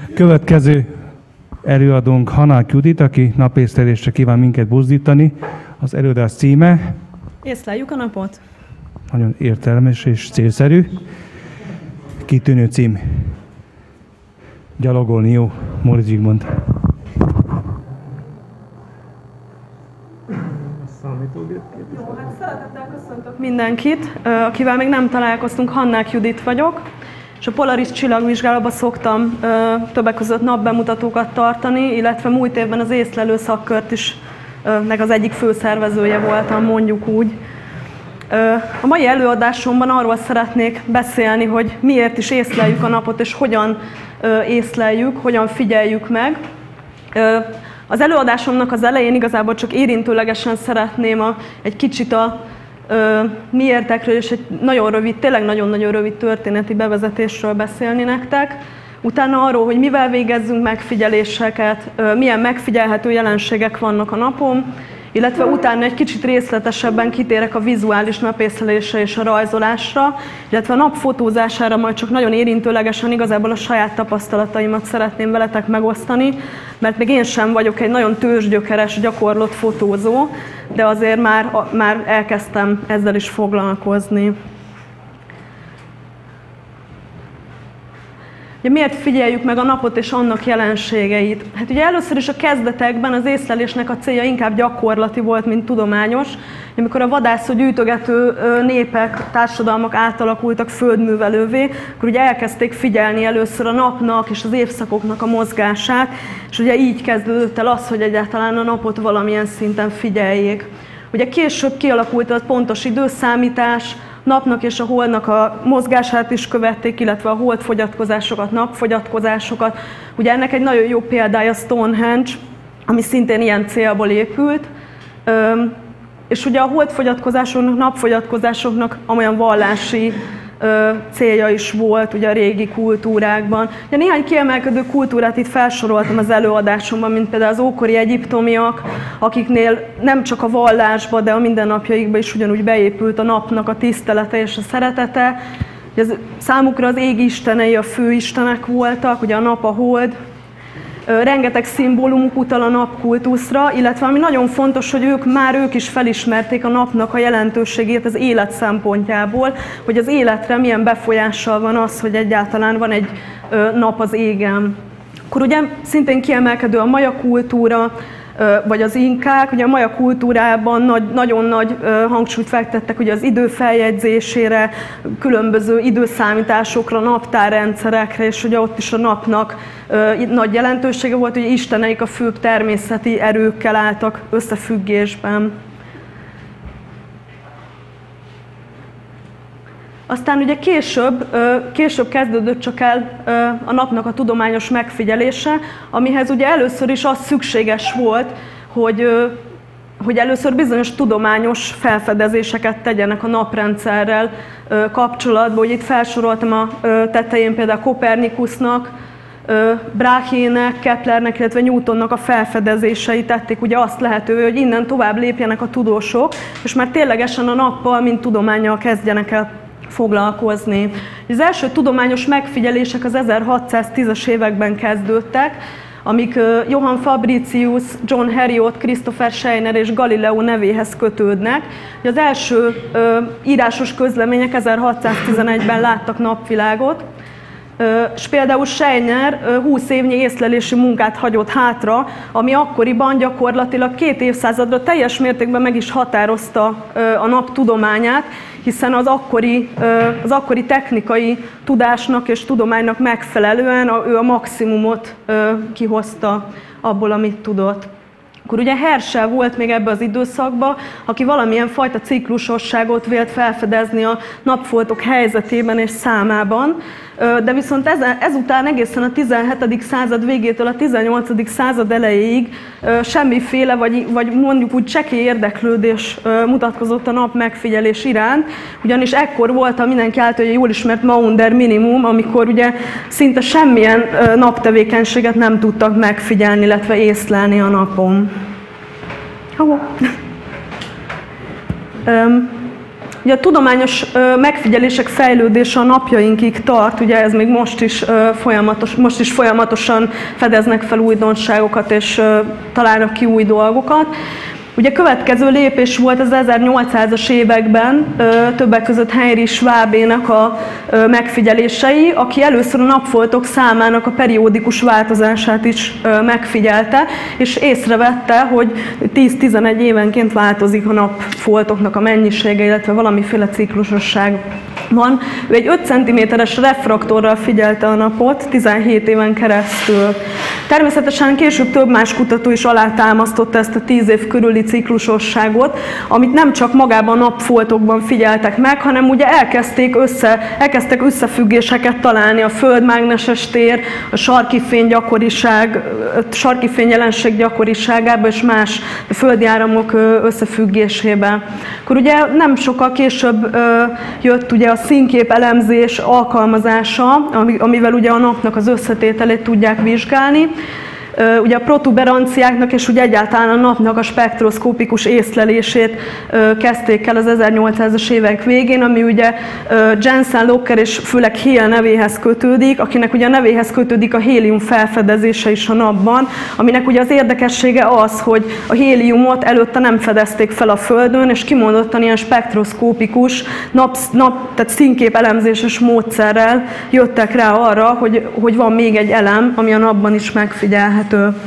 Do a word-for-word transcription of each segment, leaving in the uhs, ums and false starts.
Következő előadónk Hanák Judit, aki napészlelésre kíván minket buzdítani. Az előadás címe... Észleljük a napot. Nagyon értelmes és célszerű. Kitűnő cím. Gyalogolni jó, Móricz Zsigmond. Jó, hát szeretettel köszöntök mindenkit, akivel még nem találkoztunk. Hanák Judit vagyok, és a Polaris csillagvizsgálatban szoktam többek között napbemutatókat tartani, illetve múlt évben az észlelő szakkört is, meg az egyik főszervezője voltam, mondjuk úgy. A mai előadásomban arról szeretnék beszélni, hogy miért is észleljük a napot, és hogyan észleljük, hogyan figyeljük meg. Az előadásomnak az elején igazából csak érintőlegesen szeretném a, egy kicsit a ö, miértekről és egy nagyon rövid, tényleg nagyon-nagyon rövid történeti bevezetésről beszélni nektek. Utána arról, hogy mivel végezzünk megfigyeléseket, ö, milyen megfigyelhető jelenségek vannak a napon, illetve utána egy kicsit részletesebben kitérek a vizuális napészlelésre és a rajzolásra, illetve a nap fotózására majd csak nagyon érintőlegesen igazából a saját tapasztalataimat szeretném veletek megosztani, mert még én sem vagyok egy nagyon tőzsgyökeres, gyakorlott fotózó, de azért már, már elkezdtem ezzel is foglalkozni. Ugye miért figyeljük meg a napot és annak jelenségeit? Hát ugye először is a kezdetekben az észlelésnek a célja inkább gyakorlati volt, mint tudományos. Amikor a vadászó gyűjtögető népek, társadalmak átalakultak földművelővé, akkor ugye elkezdték figyelni először a napnak és az évszakoknak a mozgását, és ugye így kezdődött el az, hogy egyáltalán a napot valamilyen szinten figyeljék. Ugye később kialakult a pontos időszámítás, napnak és a holdnak a mozgását is követték, illetve a holdfogyatkozásokat, napfogyatkozásokat. Ugye ennek egy nagyon jó példája Stonehenge, ami szintén ilyen célból épült. És ugye a holdfogyatkozásoknak, napfogyatkozásoknak olyan vallási célja is volt ugye a régi kultúrákban. Ugye néhány kiemelkedő kultúrát itt felsoroltam az előadásomban, mint például az ókori egyiptomiak, akiknél nem csak a vallásba, de a mindennapjaikba is ugyanúgy beépült a napnak a tisztelete és a szeretete. Ugye az, számukra az ég istenei a főistenek voltak, ugye a nap, a hold. Rengeteg szimbólumuk utal a napkultuszra, illetve ami nagyon fontos, hogy ők már ők is felismerték a napnak a jelentőségét az élet szempontjából, hogy az életre milyen befolyással van az, hogy egyáltalán van egy nap az égen. Akkor ugye szintén kiemelkedő a maja kultúra, vagy az inkák. Ugye a maja kultúrában nagy, nagyon nagy hangsúlyt fektettek ugye az idő feljegyzésére, különböző időszámításokra, naptárrendszerekre, és ugye ott is a napnak nagy jelentősége volt, hogy isteneik a főbb természeti erőkkel álltak összefüggésben. Aztán ugye később, később kezdődött csak el a napnak a tudományos megfigyelése, amihez ugye először is az szükséges volt, hogy, hogy először bizonyos tudományos felfedezéseket tegyenek a naprendszerrel kapcsolatban. Hogy itt felsoroltam a tetején például Kopernikusnak, Brahének, Keplernek, illetve Newtonnak a felfedezései tették ugye azt lehetővé, hogy innen tovább lépjenek a tudósok, és már ténylegesen a nappal, mint tudománnyal kezdjenek el foglalkozni. Az első tudományos megfigyelések az ezerhatszáztízes években kezdődtek, amik Johann Fabricius, John Heriot, Christopher Scheiner és Galileo nevéhez kötődnek. Az első írásos közlemények ezerhatszáztizenegyben láttak napvilágot, és például Scheiner húsz évnyi észlelési munkát hagyott hátra, ami akkoriban gyakorlatilag két évszázadra teljes mértékben meg is határozta a nap tudományát, hiszen az akkori, az akkori technikai tudásnak és tudománynak megfelelően ő a maximumot kihozta abból, amit tudott. Akkor ugye Herschel volt még ebbe az időszakban, aki valamilyen fajta ciklusosságot vélt felfedezni a napfoltok helyzetében és számában, de viszont ezután egészen a tizenhetedik század végétől a tizennyolcadik század elejéig semmiféle, vagy, vagy mondjuk úgy csekély érdeklődés mutatkozott a nap megfigyelés iránt, ugyanis ekkor volt a mindenki által jól ismert Maunder minimum, amikor ugye szinte semmilyen naptevékenységet nem tudtak megfigyelni, illetve észlelni a napon. Ugye a tudományos megfigyelések fejlődése a napjainkig tart, ugye ez még most is, folyamatos, most is folyamatosan fedeznek fel újdonságokat és találnak ki új dolgokat. Ugye következő lépés volt az ezernyolcszázas években többek között Henry Schwabének a megfigyelései, aki először a napfoltok számának a periódikus változását is megfigyelte, és észrevette, hogy tíz-tizenegy évenként változik a napfoltoknak a mennyisége, illetve valamiféle ciklusosság van. Ő egy öt centiméteres refraktorral figyelte a napot tizenhét éven keresztül. Természetesen később több más kutató is alátámasztotta ezt a tíz év körüli ciklusosságot, amit nem csak magában a napfoltokban figyeltek meg, hanem ugye elkezdték össze, elkezdtek összefüggéseket találni a földmágneses tér, a sarki fény gyakoriság, a sarki fény jelenség gyakoriságába és más földi áramok összefüggésében. Akkor ugye nem sokkal később jött ugye a színkép elemzés alkalmazása, amivel ugye a napnak az összetételét tudják vizsgálni. Ugye a protuberanciáknak és ugye egyáltalán a napnak a spektroszkópikus észlelését kezdték el az ezernyolcszázas évek végén, ami ugye Jensen, Locker és főleg Hale nevéhez kötődik, akinek ugye a nevéhez kötődik a hélium felfedezése is a napban, aminek ugye az érdekessége az, hogy a héliumot előtte nem fedezték fel a Földön, és kimondottan ilyen spektroszkópikus, nap, nap, tehát színkép elemzéses módszerrel jöttek rá arra, hogy, hogy van még egy elem, ami a napban is megfigyelhető.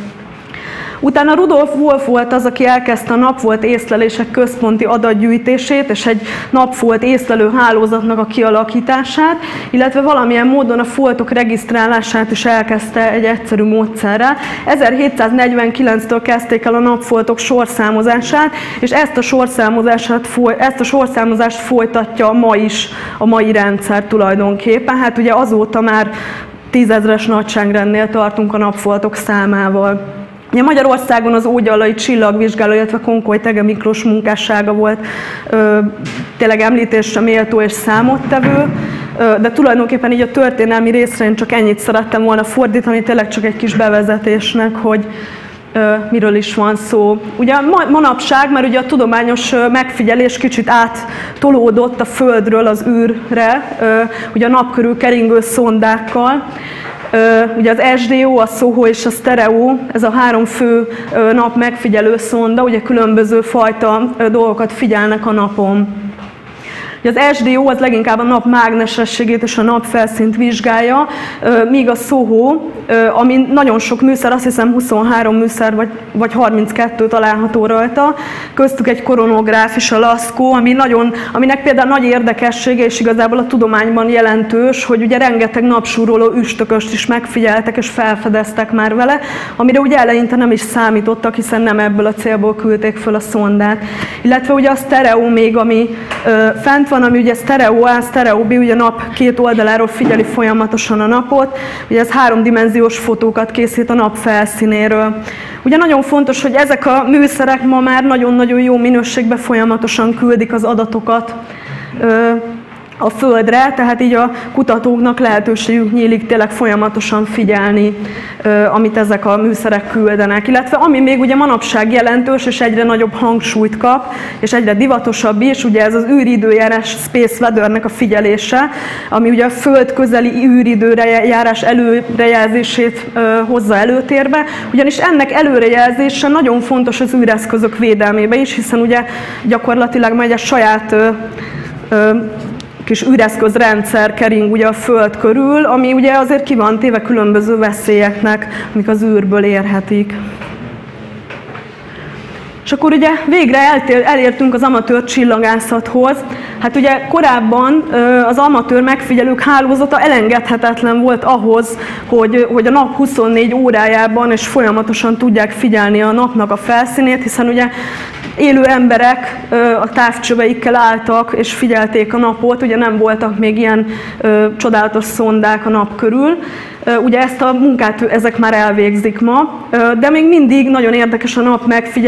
Utána Rudolf Wolf volt az, aki elkezdte a napfolt észlelések központi adatgyűjtését és egy napfolt észlelő hálózatnak a kialakítását, illetve valamilyen módon a foltok regisztrálását is elkezdte egy egyszerű módszerrel. ezerhétszáznegyvenkilenctől kezdték el a napfoltok sorszámozását, és ezt a sorszámozást, ezt a sorszámozást folytatja ma is a mai rendszer tulajdonképpen. Hát ugye azóta már tízezres nagyságrendnél tartunk a napfoltok számával. Ugye Magyarországon az Ógyallai csillagvizsgáló, illetve Konkoly Tege Miklós munkássága volt ö, tényleg említésre méltó és számottevő, ö, de tulajdonképpen így a történelmi részre én csak ennyit szerettem volna fordítani, tényleg csak egy kis bevezetésnek, hogy ö, miről is van szó. Ugye ma, manapság, mert ugye a tudományos megfigyelés kicsit áttolódott a Földről az űrre, ö, ugye a nap körül keringő szondákkal. Ugye az es dé o, a SOHO és a STEREO, ez a három fő nap megfigyelő szonda, ugye különböző fajta dolgokat figyelnek a napon. Az es dé o az leginkább a nap mágnesességét és a napfelszínt vizsgálja, míg a SOHO, ami nagyon sok műszer, azt hiszem huszonhárom műszer vagy, vagy harminckettő található rajta, köztük egy koronográf és a LASCO, ami nagyon, aminek például nagy érdekessége és igazából a tudományban jelentős, hogy ugye rengeteg napsúroló üstököst is megfigyeltek és felfedeztek már vele, amire ugye eleinte nem is számítottak, hiszen nem ebből a célból küldték föl a szondát. Illetve ugye a STEREO még, ami fent van, ami ugye STEREO A, STEREO B, ugye a nap két oldaláról figyeli folyamatosan a napot, ugye ez háromdimenziós fotókat készít a nap felszínéről. Ugye nagyon fontos, hogy ezek a műszerek ma már nagyon-nagyon jó minőségben folyamatosan küldik az adatokat a Földre, tehát így a kutatóknak lehetőségük nyílik tényleg folyamatosan figyelni, amit ezek a műszerek küldenek. Illetve ami még ugye manapság jelentős, és egyre nagyobb hangsúlyt kap, és egyre divatosabb is, ugye ez az űridőjárás Space Weather-nek a figyelése, ami ugye a Föld közeli űridőre járás előrejelzését hozza előtérbe, ugyanis ennek előrejelzése nagyon fontos az űreszközök védelmébe is, hiszen ugye gyakorlatilag majd egy saját kis űreszközrendszer kering ugye a Föld körül, ami ugye azért ki van téve különböző veszélyeknek, amik az űrből érhetik. És akkor ugye végre elértünk az amatőr csillagászathoz. Hát ugye korábban az amatőr megfigyelők hálózata elengedhetetlen volt ahhoz, hogy, hogy a nap huszonnégy órájában és folyamatosan tudják figyelni a napnak a felszínét, hiszen ugye élő emberek a távcsöveikkel álltak és figyelték a napot, ugye nem voltak még ilyen ö, csodálatos szondák a nap körül. Ugye ezt a munkát ezek már elvégzik ma, de még mindig nagyon érdekes a nap megfigyelése, és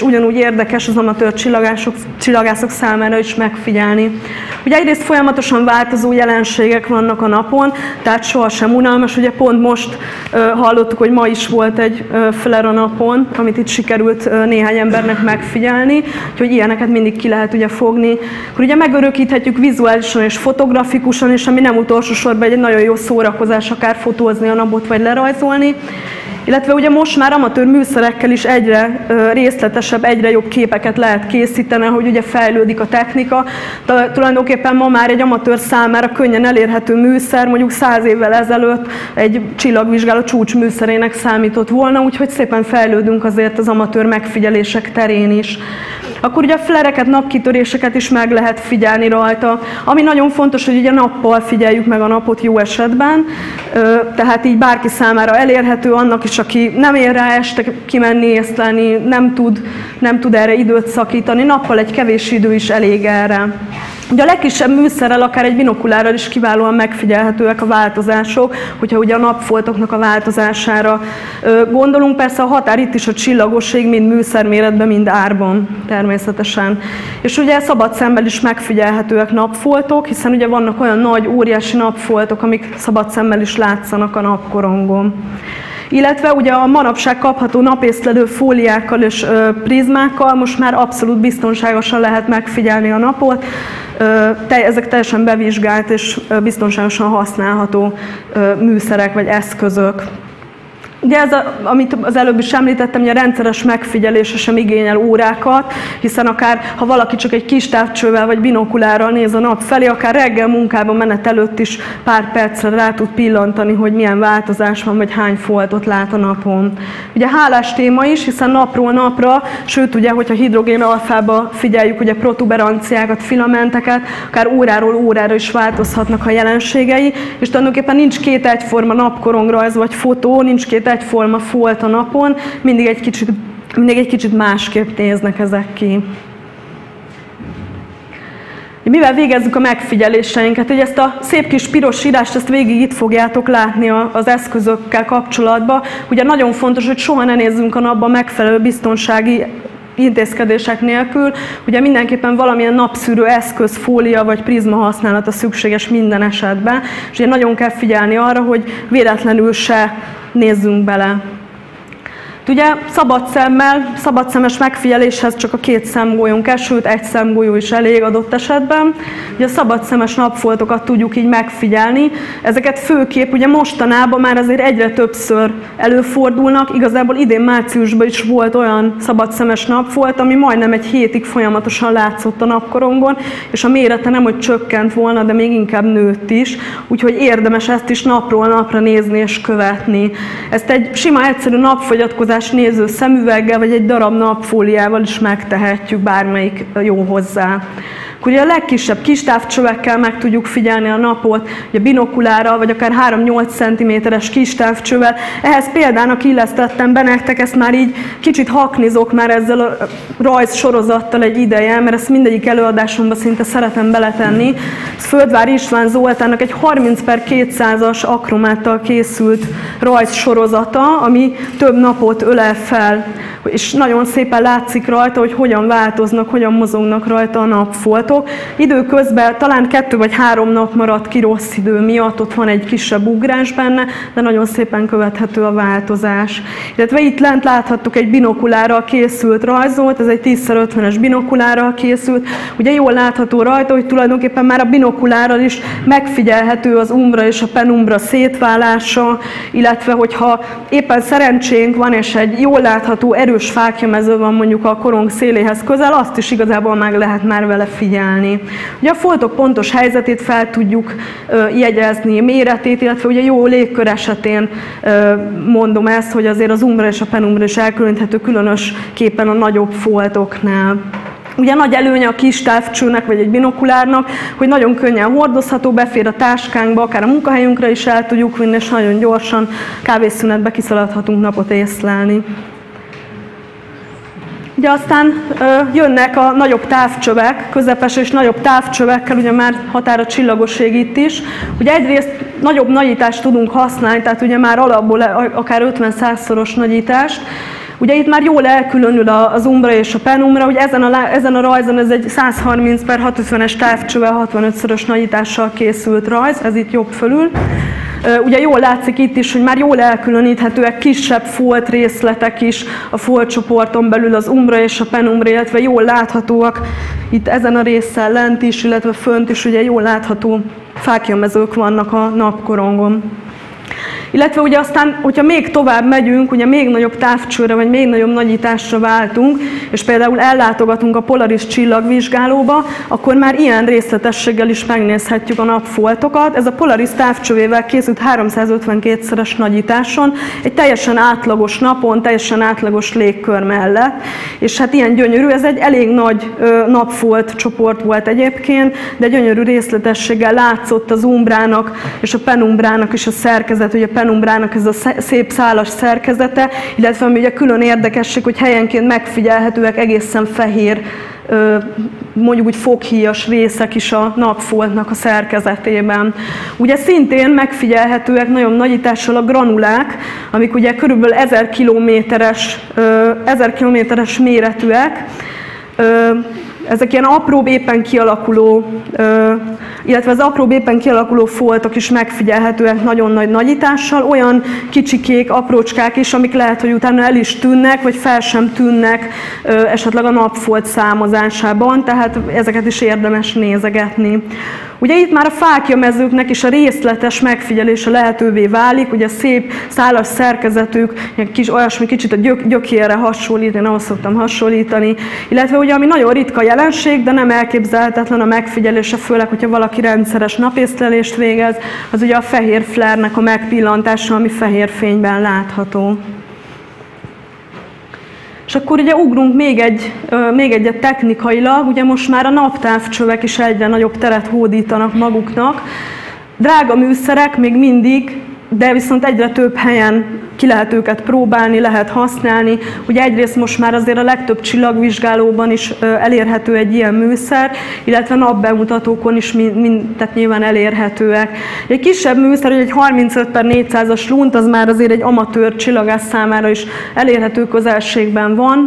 ugyanúgy érdekes az amatőr csillagászok, csillagászok számára is megfigyelni. Ugye egyrészt folyamatosan változó jelenségek vannak a napon, tehát sohasem unalmas. Ugye pont most uh, hallottuk, hogy ma is volt egy uh, flare a napon, amit itt sikerült uh, néhány embernek megfigyelni, úgyhogy ilyeneket mindig ki lehet ugye fogni. Akkor ugye megörökíthetjük vizuálisan és fotografikusan, és ami nem utolsó sorban egy nagyon jó szórakozás, akár fotózni a napot, vagy lerajzolni. Illetve ugye most már amatőr műszerekkel is egyre részletesebb, egyre jobb képeket lehet készíteni, hogy ugye fejlődik a technika. De tulajdonképpen ma már egy amatőr számára könnyen elérhető műszer, mondjuk száz évvel ezelőtt egy csillagvizsgáló csúcsműszerének számított volna, úgyhogy szépen fejlődünk azért az amatőr megfigyelések terén is. Akkor ugye a flereket, napkitöréseket is meg lehet figyelni rajta. Ami nagyon fontos, hogy ugye nappal figyeljük meg a napot jó esetben, tehát így bárki számára elérhető, annak is, aki nem ér rá este kimenni, észlelni, nem tud, nem tud erre időt szakítani. Nappal egy kevés idő is elég erre. Ugye a legkisebb műszerrel, akár egy binokulárral is kiválóan megfigyelhetőek a változások, hogyha ugye a napfoltoknak a változására gondolunk. Persze a határ itt is a csillagosség, mind műszerméretben, mind árban természetesen. És ugye szabad szemmel is megfigyelhetőek napfoltok, hiszen ugye vannak olyan nagy, óriási napfoltok, amik szabad szemmel is látszanak a napkorongon. Illetve ugye a manapság kapható napészlelő fóliákkal és ö, prizmákkal most már abszolút biztonságosan lehet megfigyelni a napot. Ö, te, ezek teljesen bevizsgált és ö, biztonságosan használható ö, műszerek vagy eszközök. Ugye ez, a, amit az előbb is említettem, hogy a rendszeres megfigyelése sem igényel órákat, hiszen akár, ha valaki csak egy kis távcsővel vagy binokulárral néz a nap felé, akár reggel munkába menet előtt is pár percre rá tud pillantani, hogy milyen változás van, vagy hány foltot lát a napon. Ugye hálás téma is, hiszen napról napra, sőt ugye, hogyha hidrogén alfába figyeljük ugye protuberanciákat, filamenteket, akár óráról órára is változhatnak a jelenségei, és tulajdonképpen nincs két egyforma napkorongrajz vagy fotó, nincs két egyforma folt a napon, mindig egy kicsit, mindig egy kicsit másképp néznek ezek ki. Mivel végezzük a megfigyeléseinket, hogy ezt a szép kis piros írást, ezt végig itt fogjátok látni az eszközökkel kapcsolatban. Ugye nagyon fontos, hogy soha ne nézzünk a napba megfelelő biztonsági intézkedések nélkül. Ugye mindenképpen valamilyen napszűrő eszköz, fólia vagy prizma használata szükséges minden esetben, és ugye nagyon kell figyelni arra, hogy véletlenül se nézzünk bele. Ugye szabad szemmel, szabad szemes megfigyeléshez csak a két szemgolyón kell, sőt egy szemgolyó is elég adott esetben. Ugye a szabad szemes napfoltokat tudjuk így megfigyelni. Ezeket főképp ugye mostanában már azért egyre többször előfordulnak. Igazából idén márciusban is volt olyan szabad szemes napfolt, ami majdnem egy hétig folyamatosan látszott a napkorongon, és a mérete nem hogy csökkent volna, de még inkább nőtt is. Úgyhogy érdemes ezt is napról napra nézni és követni. Ezt egy sima egyszerű napfogyatkozás néző szemüveggel, vagy egy darab napfóliával is megtehetjük, bármelyik jó hozzá. Ugye a legkisebb kis távcsövekkel meg tudjuk figyelni a napot, ugye binokulárral, vagy akár három-nyolc centiméteres kis távcsővel. Ehhez példának illesztettem be nektek, ezt már így kicsit haknizok már ezzel a rajz sorozattal egy ideje, mert ezt mindegyik előadásomban szinte szeretem beletenni. Ez Földvár István Zoltánnak egy harminc per kétszázas akromáttal készült rajz sorozata, ami több napot ölel fel, és nagyon szépen látszik rajta, hogy hogyan változnak, hogyan mozognak rajta a napfoltok. Időközben talán kettő vagy három nap maradt ki rossz idő miatt, ott van egy kisebb ugrás benne, de nagyon szépen követhető a változás. Illetve itt lent láthattuk egy binokulárral készült rajzot, ez egy tíz szer ötvenes binokulárral készült. Ugye jól látható rajta, hogy tulajdonképpen már a binokulárral is megfigyelhető az umbra és a penumbra szétválása, illetve hogyha éppen szerencsénk van, és egy jól látható erős fáklymező van mondjuk a korong széléhez közel, azt is igazából meg lehet már vele figyelni. Ugye a foltok pontos helyzetét fel tudjuk ö, jegyezni, méretét, illetve ugye jó légkör esetén ö, mondom ezt, hogy azért az umbra és a penumbra is elkülöníthető, különösképpen a nagyobb foltoknál. Ugye nagy előnye a kis távcsőnek vagy egy binokulárnak, hogy nagyon könnyen hordozható, befér a táskánkba, akár a munkahelyünkre is el tudjuk vinni, és nagyon gyorsan kávészünetbe kiszaladhatunk napot észlelni. Ugye aztán ö, jönnek a nagyobb távcsövek, közepes és nagyobb távcsövekkel, ugye már határ a csillagosség itt is. Ugye egyrészt nagyobb nagyítást tudunk használni, tehát ugye már alapból akár ötven-százszoros nagyítást. Ugye itt már jól elkülönül az umbra és a penumbra, hogy ezen a, ezen a rajzon ez egy száz harminc per hatszázötvenes távcsővel hatvanötszörös nagyítással készült rajz, ez itt jobb fölül. Ugye jól látszik itt is, hogy már jól elkülöníthetőek kisebb folt részletek is a foltcsoporton belül az umbra és a penumbra, illetve jól láthatóak itt ezen a résszel lent is, illetve fönt is ugye jól látható fáklyamezők vannak a napkorongon. Illetve ugye aztán, hogyha még tovább megyünk, ugye még nagyobb távcsőre, vagy még nagyobb nagyításra váltunk, és például ellátogatunk a Polaris csillagvizsgálóba, akkor már ilyen részletességgel is megnézhetjük a napfoltokat. Ez a Polaris távcsövével készült háromszázötvenkétszeres nagyításon, egy teljesen átlagos napon, teljesen átlagos légkör mellett. És hát ilyen gyönyörű, ez egy elég nagy ö, napfolt csoport volt egyébként, de gyönyörű részletességgel látszott az umbrának és a penumbrának is a szerkezet, ugye a penumbrának ez a szép szálas szerkezete, illetve ami ugye külön érdekesség, hogy helyenként megfigyelhetőek egészen fehér, mondjuk úgy foghíjas részek is a napfoltnak a szerkezetében. Ugye szintén megfigyelhetőek nagyon nagyítással a granulák, amik ugye körülbelül ezer kilométeres, ezer kilométeres méretűek. Ezek ilyen apróbb éppen kialakuló, illetve az apróbb éppen kialakuló foltok is megfigyelhetőek nagyon nagy nagyítással, olyan kicsikék, aprócskák is, amik lehet, hogy utána el is tűnnek, vagy fel sem tűnnek esetleg a napfolt számozásában, tehát ezeket is érdemes nézegetni. Ugye itt már a fáklyamezőknek is a részletes megfigyelése lehetővé válik, ugye szép szálas szerkezetük, kis, olyasmi kicsit a gyök, gyökérre hasonlít, én ahhoz szoktam hasonlítani, illetve ugye ami nagyon ritka jelenség, de nem elképzelhetetlen a megfigyelése, főleg, hogyha valaki rendszeres napészlelést végez, az ugye a fehér flare-nek a megpillantása, ami fehér fényben látható. És akkor ugye ugrunk még, egy, még egyet technikailag, ugye most már a naptávcsövek is egyre nagyobb teret hódítanak maguknak. Drága műszerek még mindig, de viszont egyre több helyen ki lehet őket próbálni, lehet használni. Ugye egyrészt most már azért a legtöbb csillagvizsgálóban is elérhető egy ilyen műszer, illetve napbemutatókon is mind, mind, tehát nyilván elérhetőek. Egy kisebb műszer, egy harmincöt per négyszázas lunt, az már azért egy amatőr csillagász számára is elérhető közelségben van,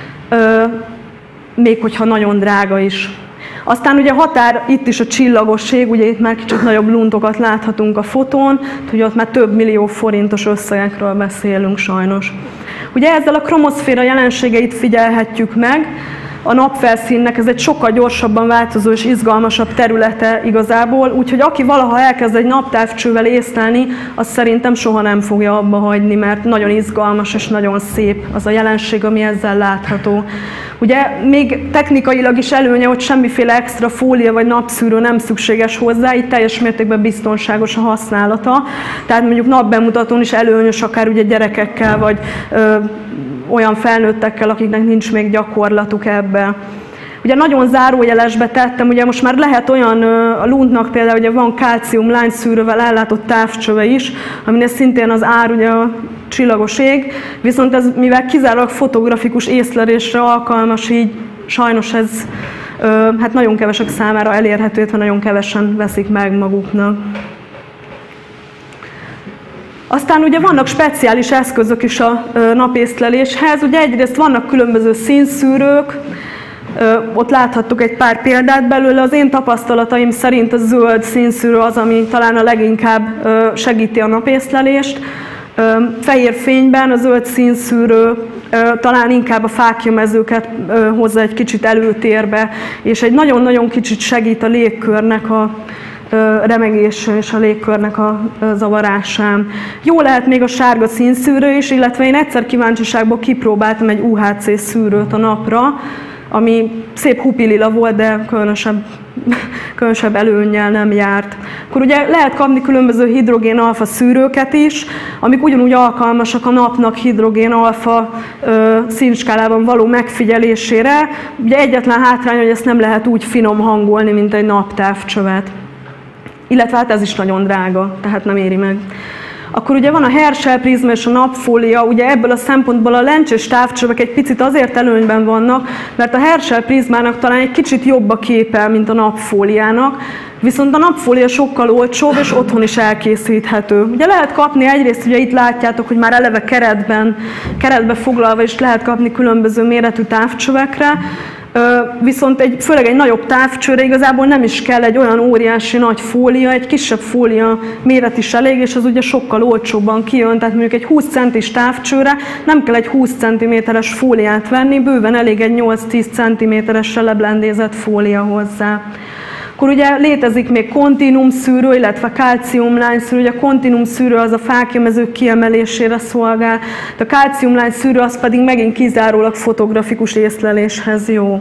még hogyha nagyon drága is. Aztán ugye határ itt is a csillagosség, ugye itt már kicsit nagyobb luntokat láthatunk a fotón, ugye ott már több millió forintos összegekről beszélünk sajnos. Ugye ezzel a kromoszféra jelenségeit figyelhetjük meg, a napfelszínnek ez egy sokkal gyorsabban változó és izgalmasabb területe igazából, úgyhogy aki valaha elkezd egy naptávcsővel észlelni, az szerintem soha nem fogja abba hagyni, mert nagyon izgalmas és nagyon szép az a jelenség, ami ezzel látható. Ugye még technikailag is előnye, hogy semmiféle extra fólia vagy napszűrő nem szükséges hozzá, így teljes mértékben biztonságos a használata. Tehát mondjuk napbemutatón is előnyös, akár ugye gyerekekkel vagy ö, olyan felnőttekkel, akiknek nincs még gyakorlatuk ebbe. Ugye nagyon zárójelesbe tettem, ugye most már lehet olyan, a luntnak például ugye van kálcium lányszűrővel ellátott távcsöve is, aminek szintén az ár ugye a csillagos ég, viszont ez mivel kizárólag fotografikus észlelésre alkalmas, így sajnos ez hát nagyon kevesek számára elérhető, illetve nagyon kevesen veszik meg maguknak. Aztán ugye vannak speciális eszközök is a napészleléshez, ugye egyrészt vannak különböző színszűrők, ott láthattuk egy pár példát belőle, az én tapasztalataim szerint a zöld színszűrő az, ami talán a leginkább segíti a napészlelést. Fehér fényben a zöld színszűrő talán inkább a fáklyamezőket hozza egy kicsit előtérbe, és egy nagyon-nagyon kicsit segít a légkörnek a remegés és a légkörnek a zavarásán. Jó lehet még a sárga színszűrő is, illetve én egyszer kíváncsiságból kipróbáltam egy u há cé szűrőt a napra, ami szép hupilila volt, de különösebb, különösebb előnnyel nem járt. Akkor ugye lehet kapni különböző hidrogén-alfa szűrőket is, amik ugyanúgy alkalmasak a napnak hidrogén-alfa színskálában való megfigyelésére. Ugye egyetlen hátrány, hogy ezt nem lehet úgy finom hangolni, mint egy naptávcsövet. Illetve hát ez is nagyon drága, tehát nem éri meg. Akkor ugye van a Herschel prizma és a napfólia, ugye ebből a szempontból a lencsés távcsövek egy picit azért előnyben vannak, mert a Herschel prizmának talán egy kicsit jobb a képe, mint a napfóliának, viszont a napfólia sokkal olcsóbb és otthon is elkészíthető. Ugye lehet kapni egyrészt, ugye itt látjátok, hogy már eleve keretben, keretbe foglalva is lehet kapni különböző méretű távcsövekre, viszont egy, főleg egy nagyobb távcsőre igazából nem is kell egy olyan óriási nagy fólia, egy kisebb fólia méret is elég, és az ugye sokkal olcsóbban kijön, tehát mondjuk egy húsz centis távcsőre nem kell egy húsz centiméteres fóliát venni, bőven elég egy nyolc-tíz centiméteresre leblendézett fólia hozzá. Akkor ugye létezik még kontinumszűrő, illetve kalciumlányszűrő. Ugye a kontinumszűrő az a fáklyamezők kiemelésére szolgál, a kalciumlányszűrő az pedig megint kizárólag fotografikus észleléshez jó.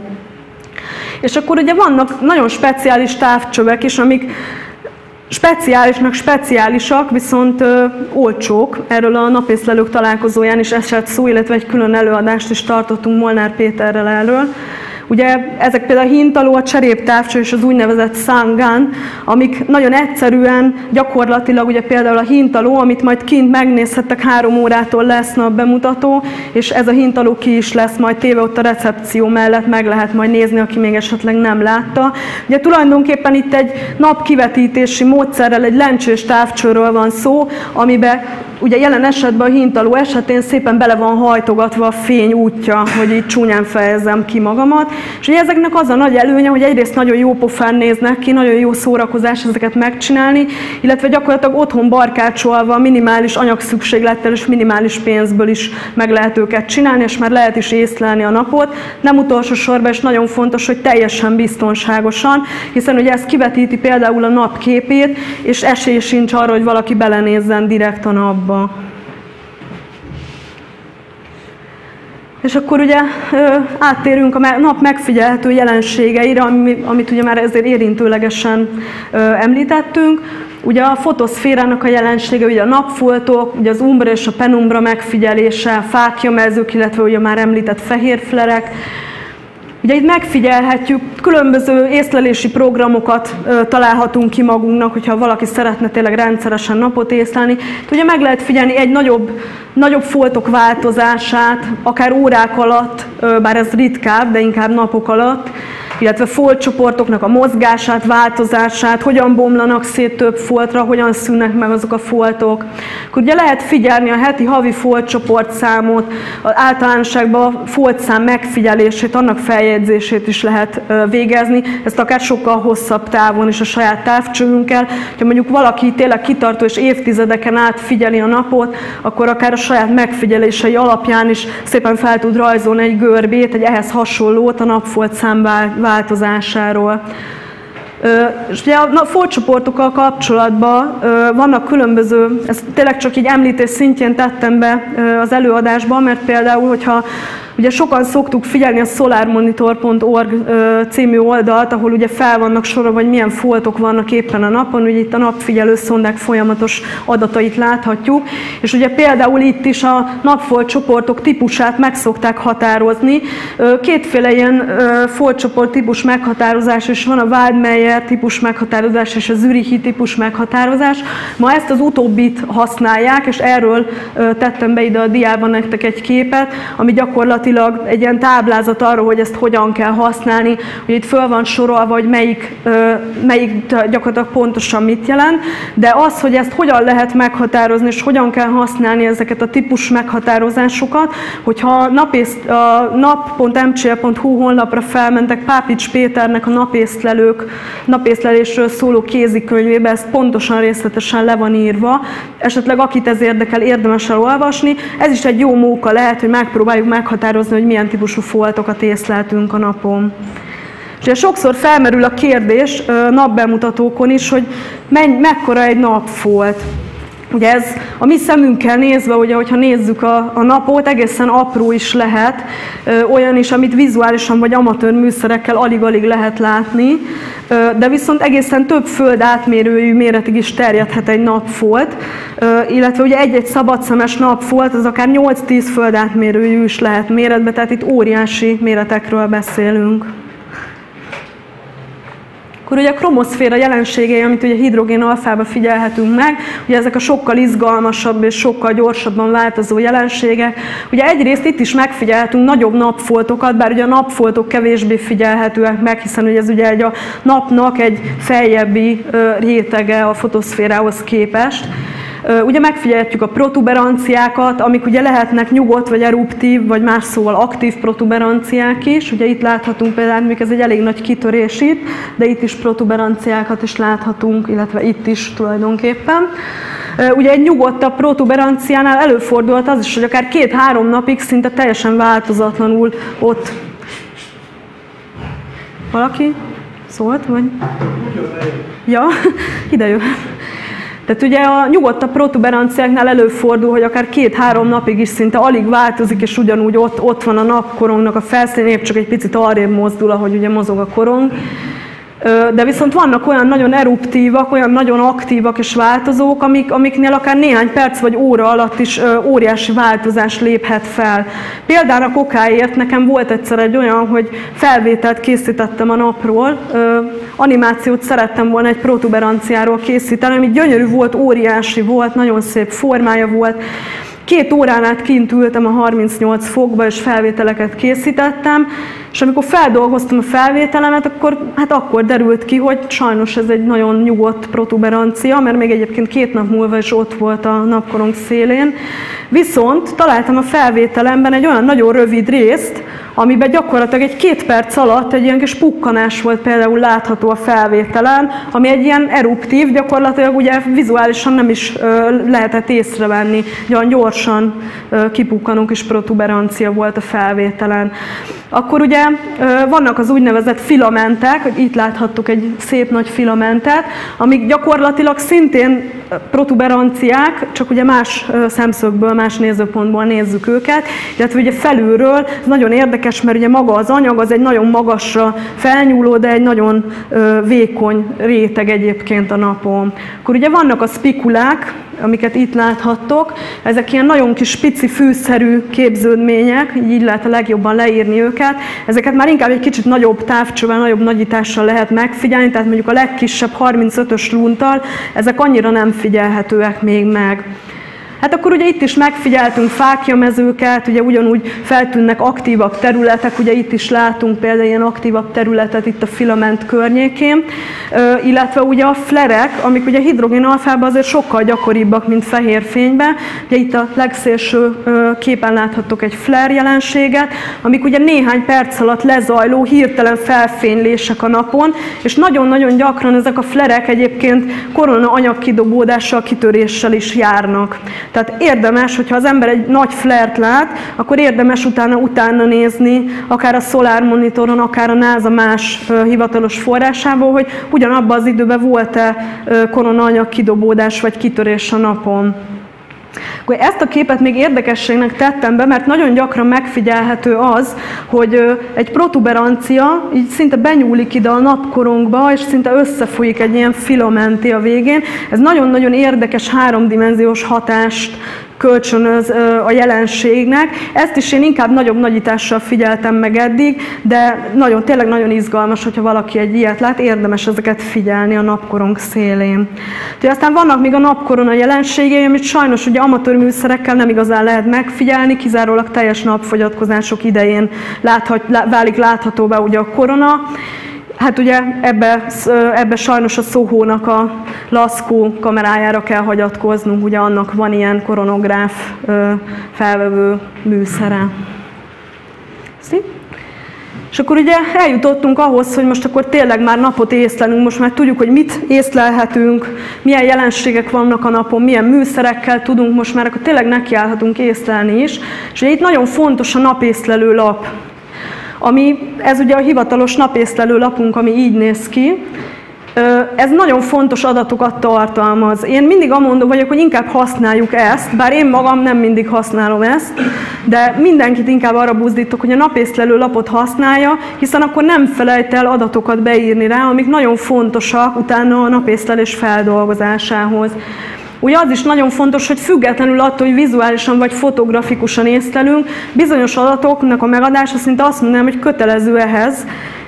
És akkor ugye vannak nagyon speciális távcsövek is, amik speciálisnak speciálisak, viszont ö, olcsók. Erről a napészlelők találkozóján is esett szó, illetve egy külön előadást is tartottunk Molnár Péterrel erről. Ugye ezek például a hintaló, a cseréptávcső és az úgynevezett szangán, amik nagyon egyszerűen, gyakorlatilag ugye például a hintaló, amit majd kint megnézhettek, három órától lesz napbemutató, és ez a hintaló ki is lesz majd téve ott a recepció mellett, meg lehet majd nézni, aki még esetleg nem látta. Ugye tulajdonképpen itt egy napkivetítési módszerrel, egy lencsés távcsőről van szó, amiben ugye jelen esetben a hintaló esetén szépen bele van hajtogatva a fény útja, hogy így csúnyán fejezzem ki magamat. És ugye ezeknek az a nagy előnye, hogy egyrészt nagyon jó pofán néznek ki, nagyon jó szórakozás ezeket megcsinálni, illetve gyakorlatilag otthon barkácsolva minimális anyagszükséglettel és minimális pénzből is meg lehet őket csinálni, és már lehet is észlelni a napot. Nem utolsó sorban, és nagyon fontos, hogy teljesen biztonságosan, hiszen ugye ez kivetíti például a nap képét, és esély sincs arra, hogy valaki belenézzen direkt a napba. És akkor ugye áttérünk a nap megfigyelhető jelenségeire, amit ugye már ezért érintőlegesen említettünk. Ugye a fotoszférának a jelensége, ugye a napfoltok, ugye az umbra és a penumbra megfigyelése, a fáklyamezők, illetve ugye már említett fehér flerek. Ugye itt megfigyelhetjük, különböző észlelési programokat ö, találhatunk ki magunknak, hogyha valaki szeretne tényleg rendszeresen napot észlelni. Itt ugye meg lehet figyelni egy nagyobb, nagyobb foltok változását, akár órák alatt, ö, bár ez ritkább, de inkább napok alatt, illetve foltcsoportoknak a mozgását, változását, hogyan bomlanak szét több foltra, hogyan szűnnek meg azok a foltok. Akkor ugye lehet figyelni a heti, havi foltcsoportszámot, az általánosságban a foltszám megfigyelését, annak feljegyzését is lehet végezni, ezt akár sokkal hosszabb távon is a saját távcsövünkkel. Ha mondjuk valaki tényleg kitartó és évtizedeken át figyeli a napot, akkor akár a saját megfigyelései alapján is szépen fel tud rajzolni egy görbét, egy ehhez hasonlót a napfoltszám változásáról. És ugye a foltcsoportokkal kapcsolatban vannak különböző, ezt tényleg csak így említés szintjén tettem be az előadásban, mert például, hogyha ugye sokan szoktuk figyelni a solarmonitor pont org című oldalt, ahol ugye fel vannak sorolva, hogy milyen foltok vannak éppen a napon, ugye itt a napfigyelő szondák folyamatos adatait láthatjuk, és ugye például itt is a napfoltcsoportok típusát meg szokták határozni. Kétféle ilyen foltcsoport típus meghatározás is van, a Waldmeier típus meghatározás és a Zürichi típus meghatározás. Ma ezt az utóbbit használják, és erről tettem be ide a diában nektek egy képet, ami gyakorlatilag egy ilyen táblázat arról, hogy ezt hogyan kell használni, hogy itt föl van sorolva, hogy melyik, melyik gyakorlatilag pontosan mit jelent, de az, hogy ezt hogyan lehet meghatározni, és hogyan kell használni ezeket a típus meghatározásokat, hogyha a nap pont em cé e pont hú honlapra felmentek Pápics Péternek a napészlelők, napészlelésről szóló kézikönyvébe, ezt pontosan részletesen le van írva, esetleg akit ez érdekel, érdemes elolvasni. Ez is egy jó móka lehet, hogy megpróbáljuk meghatározni, hogy milyen típusú foltokat észleltünk a napon. És ugye sokszor felmerül a kérdés napbemutatókon is, hogy menny, mekkora egy napfolt. Ugye ez a mi szemünkkel nézve, ugye, hogyha nézzük a, a napot, egészen apró is lehet, ö, olyan is, amit vizuálisan vagy amatőr műszerekkel alig-alig lehet látni, ö, de viszont egészen több föld átmérőjű méretig is terjedhet egy napfolt, ö, illetve ugye egy-egy szabadszemes napfolt, az akár nyolc-tíz föld átmérőjű is lehet méretbe, tehát itt óriási méretekről beszélünk. Akkor ugye a kromoszféra jelenségei, amit ugye hidrogén alfában figyelhetünk meg, ugye ezek a sokkal izgalmasabb és sokkal gyorsabban változó jelenségek. Ugye egyrészt itt is megfigyelhetünk nagyobb napfoltokat, bár ugye a napfoltok kevésbé figyelhetőek meg, hiszen ugye ez ugye egy a napnak egy feljebbi rétege a fotoszférához képest. Ugye megfigyelhetjük a protuberanciákat, amik ugye lehetnek nyugodt, vagy eruptív, vagy más szóval aktív protuberanciák is. Ugye itt láthatunk például, még ez egy elég nagy kitörés itt, de itt is protuberanciákat is láthatunk, illetve itt is tulajdonképpen. Ugye egy nyugodtabb protuberanciánál előfordulhat az is, hogy akár két-három napig szinte teljesen változatlanul ott... Valaki szólt, vagy? Ja, ide jön. Tehát ugye a nyugodtabb protuberanciáknál előfordul, hogy akár két-három napig is szinte alig változik, és ugyanúgy ott, ott van a napkorongnak a felszínén, csak egy picit arrébb mozdul, ahogy ugye mozog a korong. De viszont vannak olyan nagyon eruptívak, olyan nagyon aktívak és változók, amik, amiknél akár néhány perc vagy óra alatt is óriási változás léphet fel. Például okáért nekem volt egyszer egy olyan, hogy felvételt készítettem a napról, animációt szerettem volna egy protuberanciáról készíteni, ami gyönyörű volt, óriási volt, nagyon szép formája volt. Két órán át kint ültem a harmincnyolc fokba, és felvételeket készítettem, és amikor feldolgoztam a felvételemet, akkor, hát akkor derült ki, hogy sajnos ez egy nagyon nyugodt protuberancia, mert még egyébként két nap múlva is ott volt a napkorong szélén. Viszont találtam a felvételemben egy olyan nagyon rövid részt, amiben gyakorlatilag egy két perc alatt egy ilyen kis pukkanás volt például látható a felvételen, ami egy ilyen eruptív, gyakorlatilag ugye vizuálisan nem is lehetett észrevenni, egy olyan gyorsan kipukkanó kis protuberancia volt a felvételen. Akkor ugye vannak az úgynevezett filamentek, hogy itt láthattuk egy szép nagy filamentet, amik gyakorlatilag szintén protuberanciák, csak ugye más szemszögből, más nézőpontból nézzük őket, illetve ugye felülről, ez nagyon érdekes, mert ugye maga az anyag az egy nagyon magasra felnyúló, de egy nagyon vékony réteg egyébként a napon. Akkor ugye vannak a spikulák, amiket itt láthattok, ezek ilyen nagyon kis pici fűszerű képződmények, így lehet a legjobban leírni őket. Ezeket már inkább egy kicsit nagyobb távcsővel, nagyobb nagyítással lehet megfigyelni, tehát mondjuk a legkisebb harmincötös lunttal, ezek annyira nem figyelhetőek még meg. Hát akkor ugye itt is megfigyeltünk fáklyamezőket, ugye ugyanúgy feltűnnek aktívabb területek, ugye itt is látunk például ilyen aktívabb területet itt a filament környékén, illetve ugye a flerek, amik ugye hidrogén alfában azért sokkal gyakoribbak, mint fehér fényben. Ugye itt a legszélső képen láthattok egy flare jelenséget, amik ugye néhány perc alatt lezajló hirtelen felfénylések a napon, és nagyon-nagyon gyakran ezek a flerek egyébként korona anyagkidobódással, kitöréssel is járnak. Tehát érdemes, hogyha az ember egy nagy flare-t lát, akkor érdemes utána utána nézni, akár a Solar Monitoron, akár a NASA más hivatalos forrásából, hogy ugyanabban az időben volt-e koronaanyag kidobódás vagy kitörés a napon. Akkor ezt a képet még érdekességnek tettem be, mert nagyon gyakran megfigyelhető az, hogy egy protuberancia így szinte benyúlik ide a napkorongba, és szinte összefolyik egy ilyen filamenté a végén. Ez nagyon-nagyon érdekes háromdimenziós hatást kölcsönöz a jelenségnek. Ezt is én inkább nagyobb nagyítással figyeltem meg eddig, de nagyon, tényleg nagyon izgalmas, hogyha valaki egy ilyet lát, érdemes ezeket figyelni a napkorong szélén. De aztán vannak még a napkorona jelenségei, amit sajnos ugye amatőr műszerekkel nem igazán lehet megfigyelni, kizárólag teljes napfogyatkozások idején láthat, válik láthatóvá ugye a korona. Hát ugye ebbe, ebbe sajnos a Soho-nak a Lasco kamerájára kell hagyatkoznunk, ugye annak van ilyen koronográf felvevő műszere. Szí? És akkor ugye eljutottunk ahhoz, hogy most akkor tényleg már napot észlelünk, most már tudjuk, hogy mit észlelhetünk, milyen jelenségek vannak a napon, milyen műszerekkel tudunk, most már akkor tényleg nekiállhatunk észlelni is. És ugye itt nagyon fontos a napészlelő lap. Ami, ez ugye a hivatalos napészlelő lapunk, ami így néz ki. Ez nagyon fontos adatokat tartalmaz. Én mindig amondó vagyok, hogy inkább használjuk ezt, bár én magam nem mindig használom ezt, de mindenkit inkább arra buzdítok, hogy a napészlelő lapot használja, hiszen akkor nem felejt el adatokat beírni rá, amik nagyon fontosak utána a napészlelés feldolgozásához. Ugye az is nagyon fontos, hogy függetlenül attól, hogy vizuálisan vagy fotografikusan észlelünk, bizonyos adatoknak a megadása szinte azt mondanám, hogy kötelező ehhez,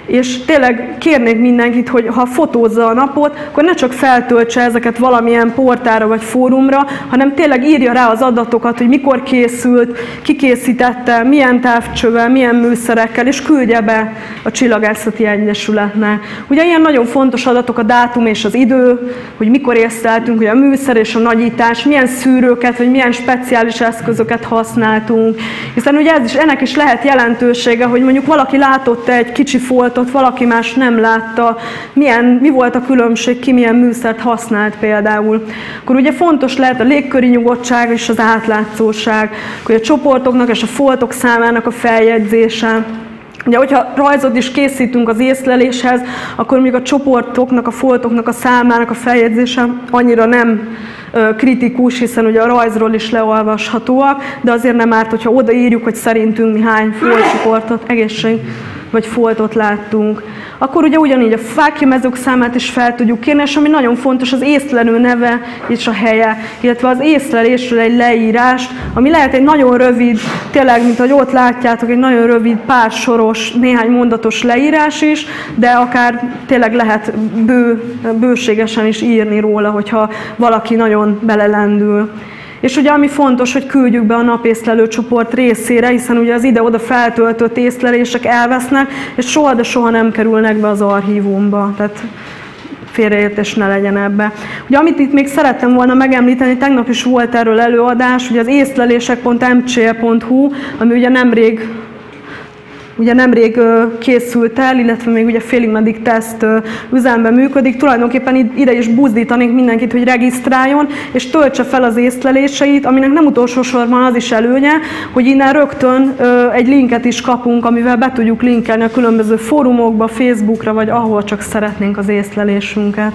És tényleg kérnék mindenkit, hogy ha fotózza a napot, akkor ne csak feltöltse ezeket valamilyen portára vagy fórumra, hanem tényleg írja rá az adatokat, hogy mikor készült, ki készítette, milyen távcsővel, milyen műszerekkel, és küldje be a Csillagászati Egyesületnek. Ugye ilyen nagyon fontos adatok a dátum és az idő, hogy mikor észleltünk, hogy a műszer és a nagyítás, milyen szűrőket, vagy milyen speciális eszközöket használtunk. Hiszen ugye ez is, ennek is lehet jelentősége, hogy mondjuk valaki látott egy kicsi foltot, valaki más nem látta, milyen, mi volt a különbség, ki milyen műszert használt például. Akkor ugye fontos lehet a légköri nyugodtság és az átlátszóság, hogy a csoportoknak és a foltok számának a feljegyzése. Ugye, hogyha rajzot is készítünk az észleléshez, akkor még a csoportoknak, a foltoknak a számának a feljegyzése annyira nem kritikus, hiszen ugye a rajzról is leolvashatóak, de azért nem árt, hogyha odaírjuk, hogy szerintünk mi hány foltcsoportot, egészség vagy foltot láttunk. Akkor ugye ugyanígy a fáklyamezők számát is fel tudjuk kérni, és ami nagyon fontos, az észlelő neve és a helye, illetve az észlelésről egy leírást, ami lehet egy nagyon rövid, tényleg, mint ahogy ott látjátok, egy nagyon rövid, pár soros, néhány mondatos leírás is, de akár tényleg lehet bő, bőségesen is írni róla, hogyha valaki nagyon belelendül. És ugye ami fontos, hogy küldjük be a napészlelő csoport részére, hiszen ugye az ide-oda feltöltött észlelések elvesznek, és soha, de soha nem kerülnek be az archívumba. Tehát félreértés ne legyen ebbe. Ugye amit itt még szerettem volna megemlíteni, tegnap is volt erről előadás, ugye az észlelések pont em cé e pont hu, ami ugye nemrég Ugye nemrég készült el, illetve még ugye félig meddig teszt üzemben működik. Tulajdonképpen ide is buzdítanék mindenkit, hogy regisztráljon, és töltse fel az észleléseit, aminek nem utolsó sorban az is előnye, hogy innen rögtön egy linket is kapunk, amivel be tudjuk linkelni a különböző fórumokba, Facebookra, vagy ahol csak szeretnénk az észlelésünket.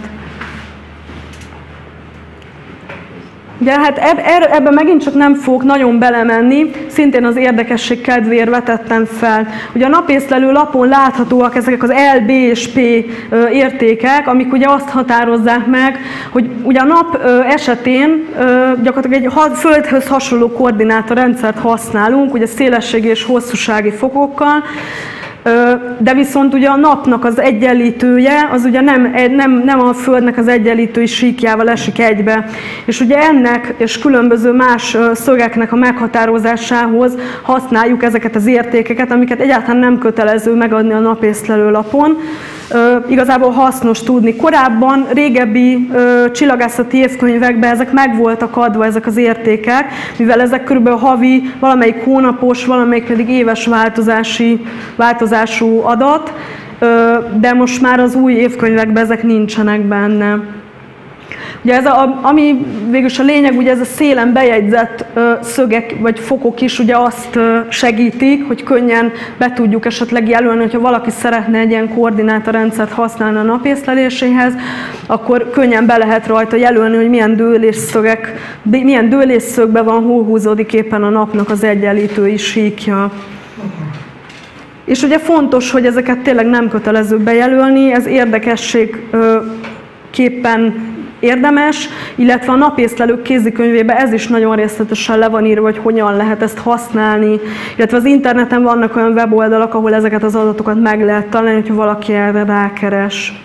Ugye, hát ebben megint csak nem fogok nagyon belemenni, szintén az érdekesség kedvéért vetettem fel. Ugye a napészlelő lapon láthatóak ezek az el, bé és pé értékek, amik ugye azt határozzák meg, hogy ugye a nap esetén gyakorlatilag egy Földhöz hasonló koordinátorrendszert használunk, ugye szélességi és hosszúsági fokokkal, de viszont ugye a napnak az egyenlítője, az ugye nem, nem, nem a Földnek az egyenlítői síkjával esik egybe. És ugye ennek és különböző más szögeknek a meghatározásához használjuk ezeket az értékeket, amiket egyáltalán nem kötelező megadni a napészlelő lapon. Igazából hasznos tudni. Korábban, régebbi ö, csillagászati évkönyvekben ezek meg voltak adva, ezek az értékek, mivel ezek körülbelül havi, valamelyik hónapos, valamelyik pedig éves változási, változású adat, ö, de most már az új évkönyvekben ezek nincsenek benne. Ugye ez a, ami végülis a lényeg, ugye ez a szélen bejegyzett ö, szögek vagy fokok is ugye azt ö, segítik, hogy könnyen be tudjuk esetleg jelölni, hogyha valaki szeretne egy ilyen koordinátorrendszert használni a napészleléséhez, akkor könnyen be lehet rajta jelölni, hogy milyen dőlésszögek, milyen dőlésszögben van, hol húzódik éppen a napnak az egyenlítői síkja. És ugye fontos, hogy ezeket tényleg nem kötelező bejelölni, ez érdekességképpen érdemes, illetve a napészlelők kézikönyvében ez is nagyon részletesen le van írva, hogy hogyan lehet ezt használni, illetve az interneten vannak olyan weboldalak, ahol ezeket az adatokat meg lehet találni, hogyha valaki erre rákeres.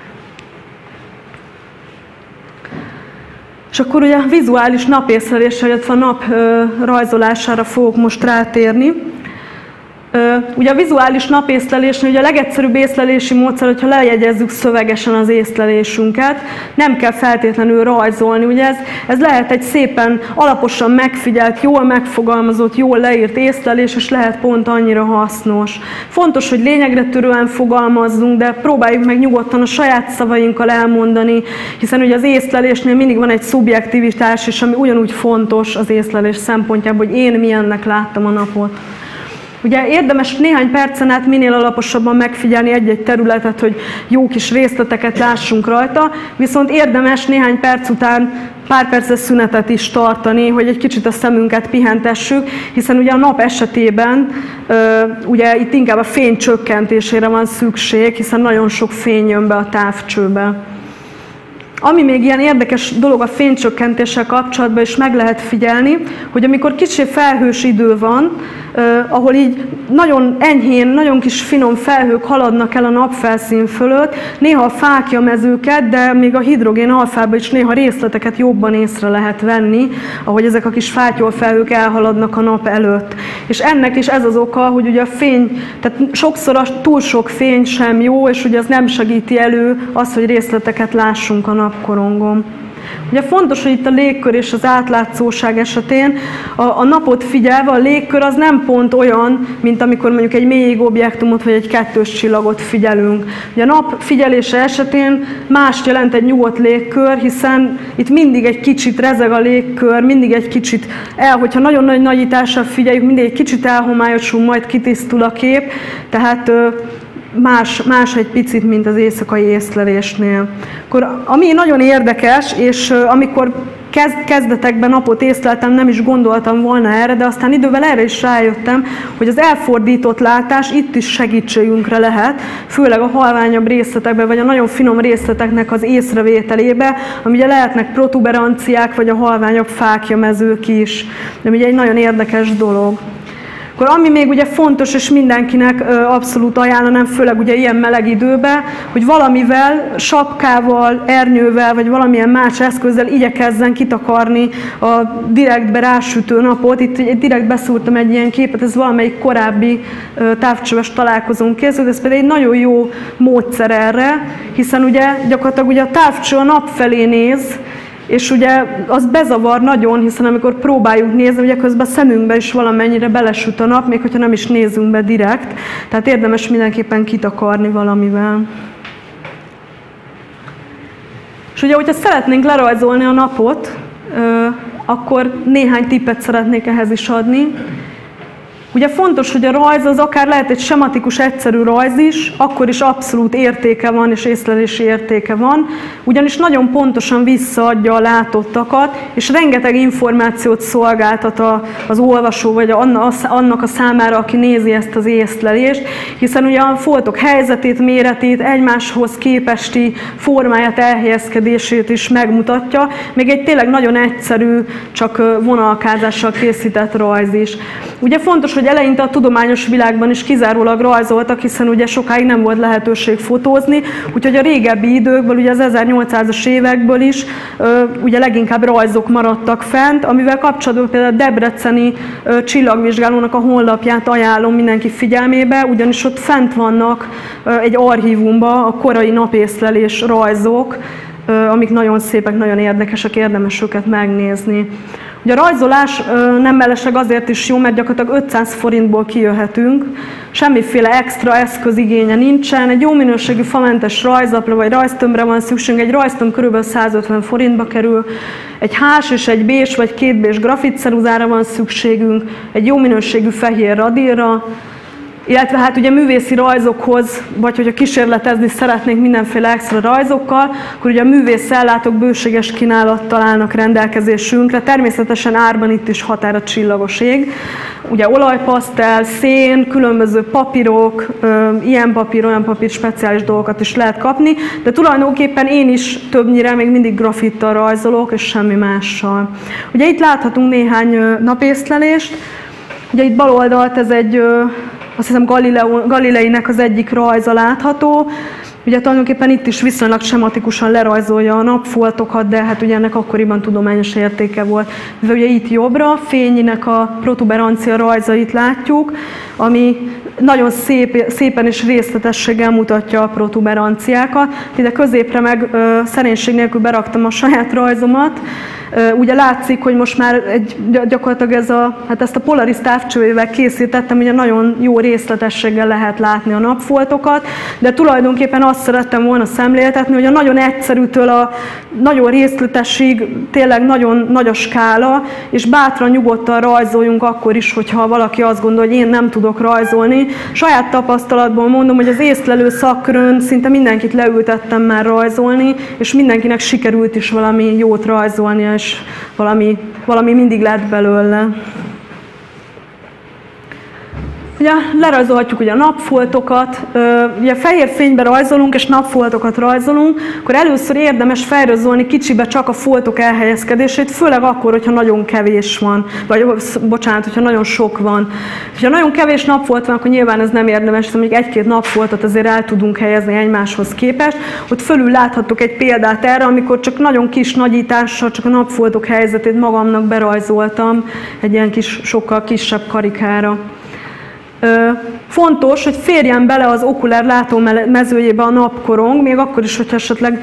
És akkor ugye a vizuális napészlelésre, illetve a nap rajzolására fogok most rátérni. Ugye a vizuális napészlelésnél ugye a legegyszerűbb észlelési módszer, hogyha lejegyezzük szövegesen az észlelésünket, nem kell feltétlenül rajzolni. Ugye ez, ez lehet egy szépen alaposan megfigyelt, jól megfogalmazott, jól leírt észlelés, és lehet pont annyira hasznos. Fontos, hogy lényegre törően fogalmazzunk, de próbáljuk meg nyugodtan a saját szavainkkal elmondani, hiszen ugye az észlelésnél mindig van egy szubjektivitás, és ami ugyanúgy fontos az észlelés szempontjából, hogy én milyennek láttam a napot. Ugye érdemes néhány percen át minél alaposabban megfigyelni egy-egy területet, hogy jó kis részleteket lássunk rajta, viszont érdemes néhány perc után pár perces szünetet is tartani, hogy egy kicsit a szemünket pihentessük, hiszen ugye a nap esetében ugye itt inkább a fény csökkentésére van szükség, hiszen nagyon sok fény jön be a távcsőbe. Ami még ilyen érdekes dolog a fénycsökkentéssel kapcsolatban is meg lehet figyelni, hogy amikor kicsi felhős idő van, eh, ahol így nagyon enyhén, nagyon kis finom felhők haladnak el a napfelszín fölött, néha a fáklymezőket, de még a hidrogén alfában is néha részleteket jobban észre lehet venni, ahogy ezek a kis fátyolfelhők elhaladnak a nap előtt. És ennek is ez az oka, hogy ugye a fény, tehát sokszor a túl sok fény sem jó, és ugye az nem segíti elő azt, hogy részleteket lássunk a napkorongon. Ugye fontos, hogy itt a légkör és az átlátszóság esetén a, a napot figyelve a légkör az nem pont olyan, mint amikor mondjuk egy mély objektumot vagy egy kettős csillagot figyelünk. Ugye a nap figyelése esetén mást jelent egy nyugodt légkör, hiszen itt mindig egy kicsit rezeg a légkör, mindig egy kicsit el, hogyha nagyon nagy nagyítással figyeljük, mindig egy kicsit elhomályosul, majd kitisztul a kép, tehát Más, más egy picit, mint az éjszakai észlelésnél. Akkor, ami nagyon érdekes, és amikor kezd, kezdetekben napot észleltem, nem is gondoltam volna erre, de aztán idővel erre is rájöttem, hogy az elfordított látás itt is segítségünkre lehet, főleg a halványabb részletekben, vagy a nagyon finom részleteknek az észrevételébe, ami ugye lehetnek protuberanciák, vagy a halványabb fáklymezők is. De ugye egy nagyon érdekes dolog. Akkor ami még ugye fontos, és mindenkinek abszolút ajánlanám, főleg ugye ilyen meleg időben, hogy valamivel, sapkával, ernyővel, vagy valamilyen más eszközzel igyekezzen kitakarni a direktbe rásütő napot. Itt direkt beszúrtam egy ilyen képet, ez valamelyik korábbi távcsöves találkozón készült, ez pedig egy nagyon jó módszer erre, hiszen ugye gyakorlatilag ugye a távcső a nap felé néz, és ugye az bezavar nagyon, hiszen amikor próbáljuk nézni, ugye közben a szemünkbe is valamennyire belesüt a nap, még hogyha nem is nézünk be direkt, tehát érdemes mindenképpen kitakarni valamivel. És ugye, hogyha szeretnénk lerajzolni a napot, akkor néhány tippet szeretnék ehhez is adni. Ugye fontos, hogy a rajz az akár lehet egy sematikus, egyszerű rajz is, akkor is abszolút értéke van és észlelési értéke van, ugyanis nagyon pontosan visszaadja a látottakat, és rengeteg információt szolgáltat az olvasó, vagy annak a számára, aki nézi ezt az észlelést, hiszen ugye a foltok helyzetét, méretét, egymáshoz képesti formáját, elhelyezkedését is megmutatja, még egy tényleg nagyon egyszerű, csak vonalkázással készített rajz is. Ugye fontos, hogy eleinte a tudományos világban is kizárólag rajzoltak, hiszen ugye sokáig nem volt lehetőség fotózni, úgyhogy a régebbi időkből, ugye az ezernyolcszázas évekből is ugye leginkább rajzok maradtak fent, amivel kapcsolatban például a debreceni csillagvizsgálónak a honlapját ajánlom mindenki figyelmébe, ugyanis ott fent vannak egy archívumban a korai napészlelés rajzok, amik nagyon szépek, nagyon érdekesek, érdemes őket megnézni. Ugye a rajzolás nem mellesleg azért is jó, mert gyakorlatilag ötszáz forintból kijöhetünk, semmiféle extra eszközigénye nincsen, egy jó minőségű famentes rajzlapra vagy rajztömbre van szükségünk, egy rajztömb kb. százötven forintba kerül, egy hás és egy bés vagy két bés grafitceruzára van szükségünk, egy jó minőségű fehér radírra, illetve hát ugye művészi rajzokhoz, vagy hogyha kísérletezni szeretnénk mindenféle extra rajzokkal, akkor ugye a művészellátók bőséges kínálattal állnak rendelkezésünkre. Természetesen árban itt is határ a csillagos ég. Ugye olajpasztel, szén, különböző papírok, ilyen papír, olyan papír, speciális dolgokat is lehet kapni, de tulajdonképpen én is többnyire még mindig grafittal rajzolok, és semmi mással. Ugye itt láthatunk néhány napészlelést. Ugye itt bal oldalt ez egy, azt hiszem Galileo, Galileinek az egyik rajza látható. Ugye tulajdonképpen itt is viszonylag sematikusan lerajzolja a napfoltokat, de hát ugye ennek akkoriban tudományos értéke volt. De ugye itt jobbra Fényinek a protuberancia rajzait látjuk, ami nagyon szép, szépen és részletességgel mutatja a protuberanciákat. Ide középre meg ö, szerénység nélkül beraktam a saját rajzomat. Ö, ugye látszik, hogy most már egy, gyakorlatilag ez a, hát ezt a Polaris távcsővel készítettem, ugye nagyon jó részletességgel lehet látni a napfoltokat, de tulajdonképpen azt szerettem volna szemléltetni, hogy a nagyon egyszerűtől a nagyon részletesig tényleg nagyon nagy a skála, és bátran, nyugodtan rajzoljunk akkor is, hogyha valaki azt gondol, hogy én nem tudok rajzolni. Saját tapasztalatból mondom, hogy az észlelő szakkörön szinte mindenkit leültettem már rajzolni, és mindenkinek sikerült is valami jót rajzolnia, és valami, valami mindig lett belőle. Ugye lerajzolhatjuk ugye a napfoltokat, ugye fehér fényben rajzolunk és napfoltokat rajzolunk, akkor először érdemes felrajzolni kicsibe csak a foltok elhelyezkedését, főleg akkor, hogyha nagyon kevés van, vagy bocsánat, hogyha nagyon sok van. Ha nagyon kevés napfolt van, akkor nyilván ez nem érdemes, hiszen még egy-két napfoltot azért el tudunk helyezni egymáshoz képest. Ott fölül láthattok egy példát erre, amikor csak nagyon kis nagyítással csak a napfoltok helyzetét magamnak berajzoltam egy ilyen kis, sokkal kisebb karikára. Fontos, hogy férjen bele az okulár látómezőjébe a napkorong, még akkor is, hogyha esetleg,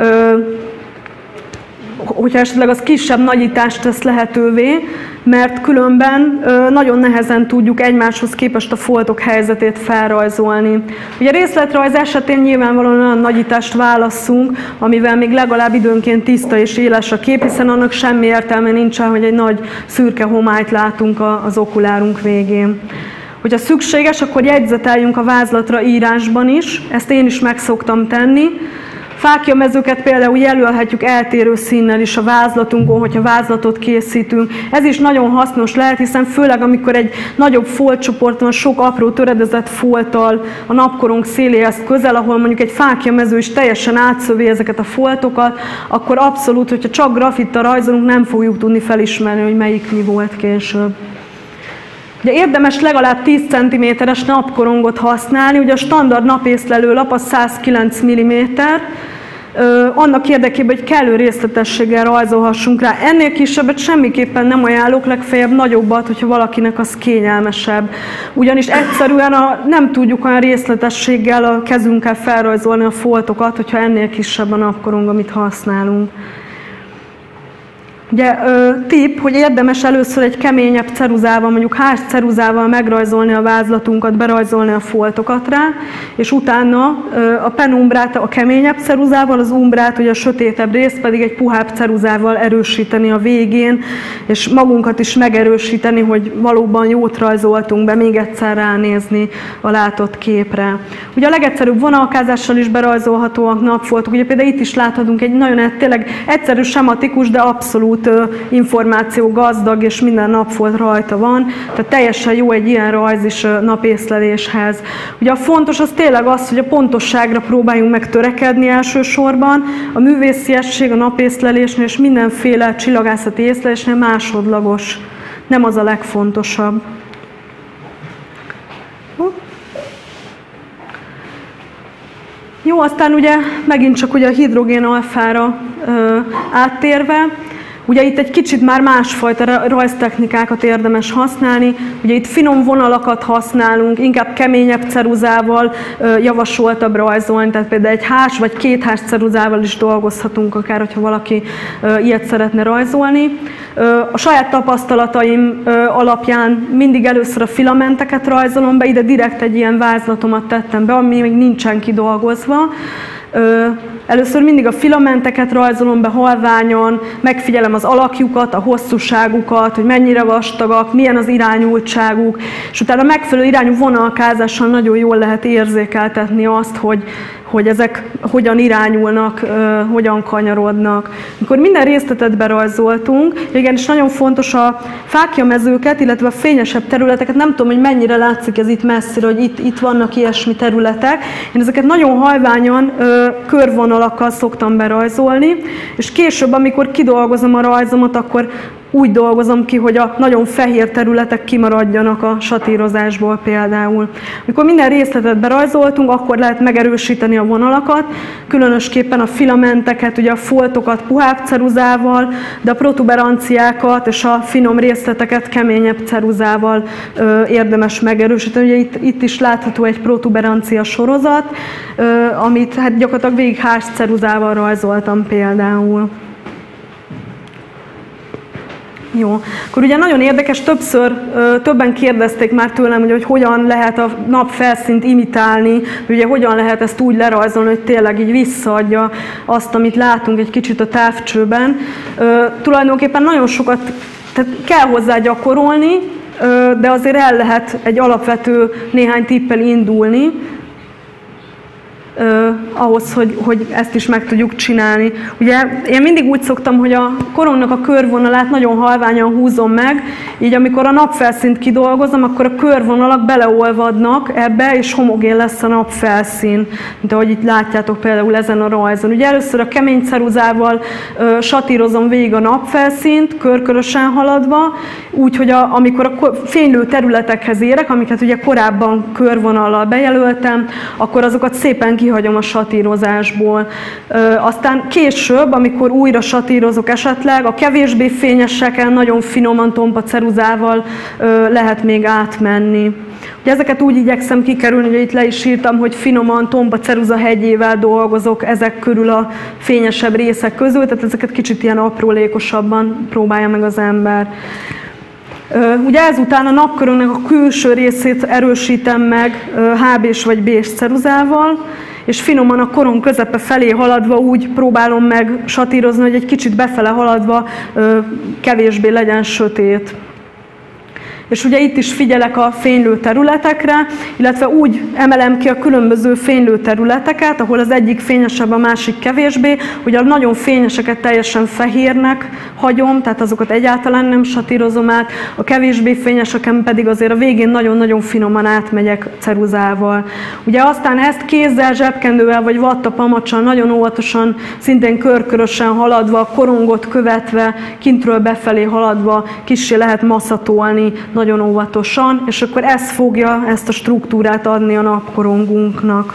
hogyha esetleg az kisebb nagyítást tesz lehetővé, mert különben nagyon nehezen tudjuk egymáshoz képest a foltok helyzetét felrajzolni. Ugye a részletrajz esetén nyilvánvalóan olyan nagyítást válasszunk, amivel még legalább időnként tiszta és éles a kép, hiszen annak semmi értelme nincsen, hogy egy nagy szürke homályt látunk az okulárunk végén. Hogyha szükséges, akkor jegyzeteljünk a vázlatra írásban is, ezt én is meg szoktam tenni. Fáklyamezőket például jelölhetjük eltérő színnel is a vázlatunkon, hogyha vázlatot készítünk. Ez is nagyon hasznos lehet, hiszen főleg amikor egy nagyobb foltcsoport van, sok apró töredezett folttal a napkorong széléhez közel, ahol mondjuk egy fáklyamező is teljesen átszövi ezeket a foltokat, akkor abszolút, hogyha csak grafittal rajzolunk, nem fogjuk tudni felismerni, hogy melyik mi volt később. Ugye érdemes legalább tíz centiméteres napkorongot használni, ugye a standard napészlelő lap az száz kilenc milliméter, annak érdekében, hogy kellő részletességgel rajzolhassunk rá. Ennél kisebbet semmiképpen nem ajánlok, legfeljebb nagyobbat, hogyha valakinek az kényelmesebb. Ugyanis egyszerűen a, nem tudjuk olyan részletességgel a kezünkkel felrajzolni a foltokat, hogyha ennél kisebb a napkorong, amit használunk. Ugye tipp, hogy érdemes először egy keményebb ceruzával, mondjuk hás ceruzával megrajzolni a vázlatunkat, berajzolni a foltokat rá, és utána a penumbrát a keményebb ceruzával, az umbrát, ugye a sötétebb részt pedig egy puhább ceruzával erősíteni a végén, és magunkat is megerősíteni, hogy valóban jót rajzoltunk be, még egyszer ránézni a látott képre. Ugye a legegyszerűbb vonalkázással is berajzolhatóak napfoltok, ugye például itt is láthatunk egy nagyon tényleg egyszerű, sematikus, de abszolút információ gazdag, és minden napfolt rajta van, tehát teljesen jó egy ilyen rajz is napészleléshez. Ugye a fontos az tényleg az, hogy a pontosságra próbáljunk meg törekedni elsősorban, a művésziesség a napészlelésnél és mindenféle csillagászati észlelésnél másodlagos, nem az a legfontosabb. Jó, aztán ugye megint csak ugye a hidrogén alfára ö, áttérve, ugye itt egy kicsit már másfajta rajztechnikákat érdemes használni, ugye itt finom vonalakat használunk, inkább keményebb ceruzával ö, javasoltabb rajzolni, tehát például egy hás vagy két hás ceruzával is dolgozhatunk, akár hogyha valaki ö, ilyet szeretne rajzolni. Ö, a saját tapasztalataim ö, alapján mindig először a filamenteket rajzolom be, ide direkt egy ilyen vázlatomat tettem be, ami még nincsen kidolgozva. Ö, Először mindig a filamenteket rajzolom be halványon, megfigyelem az alakjukat, a hosszúságukat, hogy mennyire vastagak, milyen az irányultságuk, és utána megfelelő irányú vonalkázással nagyon jól lehet érzékeltetni azt, hogy, hogy ezek hogyan irányulnak, hogyan kanyarodnak. Amikor minden részletet berajzoltunk, igen, és nagyon fontos a fáklyamezőket, illetve a fényesebb területeket, nem tudom, hogy mennyire látszik ez itt messzire, hogy itt, itt vannak ilyesmi területek. Én ezeket nagyon halványan körvonalakkal szoktam berajzolni, és később, amikor kidolgozom a rajzomat, akkor úgy dolgozom ki, hogy a nagyon fehér területek kimaradjanak a satírozásból például. Amikor minden részletet berajzoltunk, akkor lehet megerősíteni a vonalakat, különösképpen a filamenteket, ugye a foltokat puhább ceruzával, de a protuberanciákat és a finom részleteket keményebb ceruzával ö, érdemes megerősíteni. Ugye itt, itt is látható egy protuberancia sorozat, ö, amit hát gyakorlatilag végig hás ceruzával rajzoltam például. Jó, akkor ugye nagyon érdekes, többször, többen kérdezték már tőlem, hogy, hogy hogyan lehet a napfelszínt imitálni, ugye hogyan lehet ezt úgy lerajzolni, hogy tényleg így visszaadja azt, amit látunk egy kicsit a távcsőben. Tulajdonképpen nagyon sokat, tehát kell hozzá gyakorolni, de azért el lehet egy alapvető néhány tippel indulni. eh, ahhoz, hogy, hogy ezt is meg tudjuk csinálni. Ugye én mindig úgy szoktam, hogy a korongnak a körvonalát nagyon halványan húzom meg, így amikor a napfelszínt kidolgozom, akkor a körvonalak beleolvadnak ebbe, és homogén lesz a napfelszín, mint ahogy itt látjátok például ezen a rajzon. Ugye először a kemény ceruzával ö, satírozom végig a napfelszínt, körkörösen haladva, úgy, hogy a, amikor a fénylő területekhez érek, amiket ugye korábban körvonallal bejelöltem, akkor azokat szépen kihagyom a satírozásból. Ö, aztán később, amikor újra satírozok esetleg, a kevésbé fényeseken nagyon finoman tompa ceruzával ö, lehet még átmenni. Ugye ezeket úgy igyekszem kikerülni, hogy itt le is írtam, hogy finoman tompa ceruza hegyével dolgozok ezek körül a fényesebb részek közül, tehát ezeket kicsit ilyen aprólékosabban próbálja meg az ember. Ugye ezután a napköröknek a külső részét erősítem meg há bés vagy bés ceruzával, és finoman a korong közepe felé haladva úgy próbálom meg satírozni, hogy egy kicsit befele haladva kevésbé legyen sötét. És ugye itt is figyelek a fénylő területekre, illetve úgy emelem ki a különböző fénylő területeket, ahol az egyik fényesebb, a másik kevésbé, hogy a nagyon fényeseket teljesen fehérnek hagyom, tehát azokat egyáltalán nem satírozom át, a kevésbé fényeseken pedig azért a végén nagyon-nagyon finoman átmegyek ceruzával. Ugye aztán ezt kézzel, zsebkendővel vagy vattapamacsal nagyon óvatosan, szintén körkörösen haladva, a korongot követve, kintről befelé haladva kissé lehet maszatolni, nagyon óvatosan, és akkor ez fogja ezt a struktúrát adni a napkorongunknak.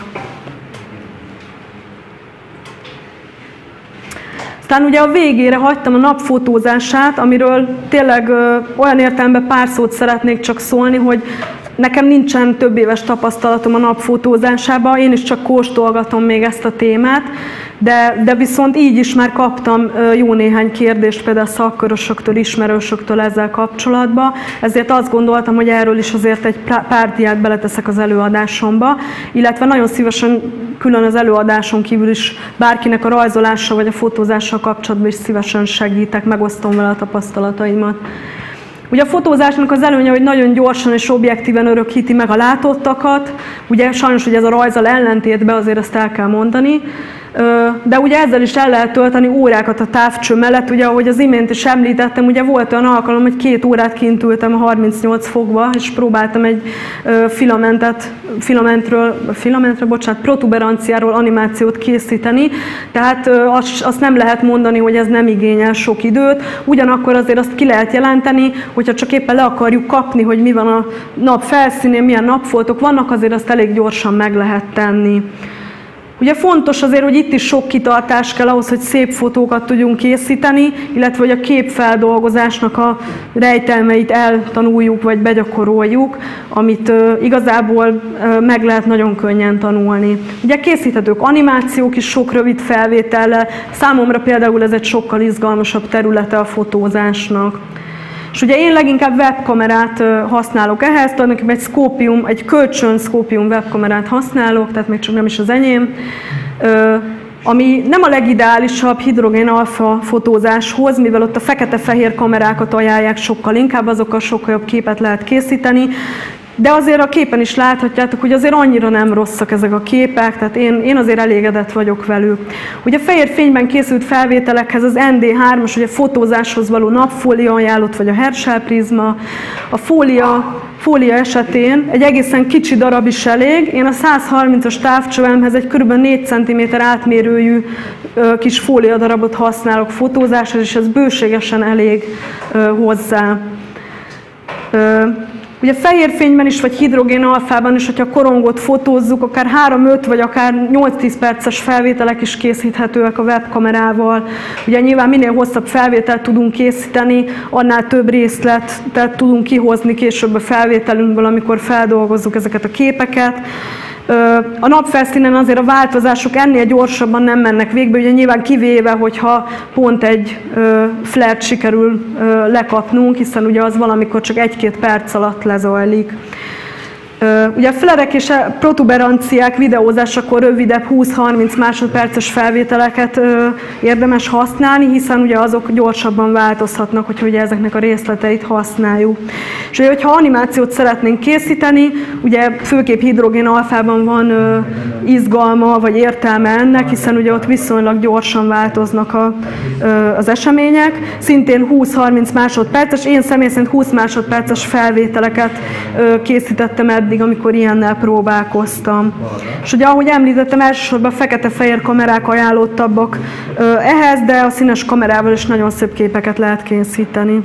Aztán ugye a végére hagytam a napfotózását, amiről tényleg ö, olyan értelemben pár szót szeretnék csak szólni, hogy nekem nincsen több éves tapasztalatom a napfotózásában, én is csak kóstolgatom még ezt a témát, de, de viszont így is már kaptam jó néhány kérdést például szakkörösöktől, ismerősöktől ezzel kapcsolatban, ezért azt gondoltam, hogy erről is azért egy pár diát beleteszek az előadásomba, illetve nagyon szívesen külön az előadáson kívül is bárkinek a rajzolással vagy a fotózással kapcsolatban is szívesen segítek, megosztom vele a tapasztalataimat. Ugye a fotózásnak az előnye, hogy nagyon gyorsan és objektíven örökíti meg a látottakat, ugye sajnos, hogy ez a rajzzal ellentétben, azért ezt el kell mondani, de ugye ezzel is el lehet tölteni órákat a távcső mellett, ugye ahogy az imént is említettem, ugye volt olyan alkalom, hogy két órát kint ültem a harmincnyolc fokba, és próbáltam egy filamentet, filamentről, filamentről, bocsánat, protuberanciáról animációt készíteni, tehát azt, azt nem lehet mondani, hogy ez nem igényel sok időt, ugyanakkor azért azt ki lehet jelenteni, hogyha csak éppen le akarjuk kapni, hogy mi van a nap felszínén, milyen napfoltok vannak, azért azt elég gyorsan meg lehet tenni. Ugye fontos azért, hogy itt is sok kitartás kell ahhoz, hogy szép fotókat tudjunk készíteni, illetve hogy a képfeldolgozásnak a rejtelmeit eltanuljuk, vagy begyakoroljuk, amit uh, igazából uh, meg lehet nagyon könnyen tanulni. Ugye készíthetők animációk is sok rövid felvétellel, számomra például ez egy sokkal izgalmasabb területe a fotózásnak. És ugye én leginkább webkamerát használok ehhez, tulajdonképpen egy Scopium, egy kölcsön Scopium webkamerát használok, tehát még csak nem is az enyém, ami nem a legideálisabb hidrogén alfa fotózáshoz, mivel ott a fekete-fehér kamerákat ajánlják sokkal inkább, azokkal sokkal jobb képet lehet készíteni, de azért a képen is láthatjátok, hogy azért annyira nem rosszak ezek a képek, tehát én, én azért elégedett vagyok velük. Ugye a fehér fényben készült felvételekhez az en dé hármas, ugye fotózáshoz való napfólia ajánlott, vagy a Herschel prizma. A fólia, fólia esetén egy egészen kicsi darab is elég. Én a száz harmincas távcsövemhez egy kb. négy centiméter átmérőjű ö, kis fólia darabot használok fotózáshoz, és ez bőségesen elég ö, hozzá. Ö, Ugye fehér fényben is, vagy hidrogén alfában is, hogyha korongot fotózzuk, akár három-öt vagy akár nyolc-tíz perces felvételek is készíthetőek a webkamerával. Ugye nyilván minél hosszabb felvételt tudunk készíteni, annál több részletet tudunk kihozni később a felvételünkből, amikor feldolgozzuk ezeket a képeket. A napfelszínen azért a változások ennél gyorsabban nem mennek végbe, ugye nyilván kivéve, hogyha pont egy flare-t sikerül lekapnunk, hiszen ugye az valamikor csak egy-két perc alatt lezajlik. Ugye a flare-ek és a protuberanciák videózásakor rövidebb húsz-harminc másodperces felvételeket érdemes használni, hiszen ugye azok gyorsabban változhatnak, hogyha ugye ezeknek a részleteit használjuk. És ugye, hogyha animációt szeretnénk készíteni, ugye főképp hidrogén alfában van izgalma vagy értelme ennek, hiszen ugye ott viszonylag gyorsan változnak a, az események. Szintén húsz-harminc másodperces, én személy szerint húsz másodperces felvételeket készítettem eddig, amikor ilyennel próbálkoztam. És ugye ahogy említettem, elsősorban fekete-fehér kamerák ajánlottabbak ehhez, de a színes kamerával is nagyon szép képeket lehet készíteni.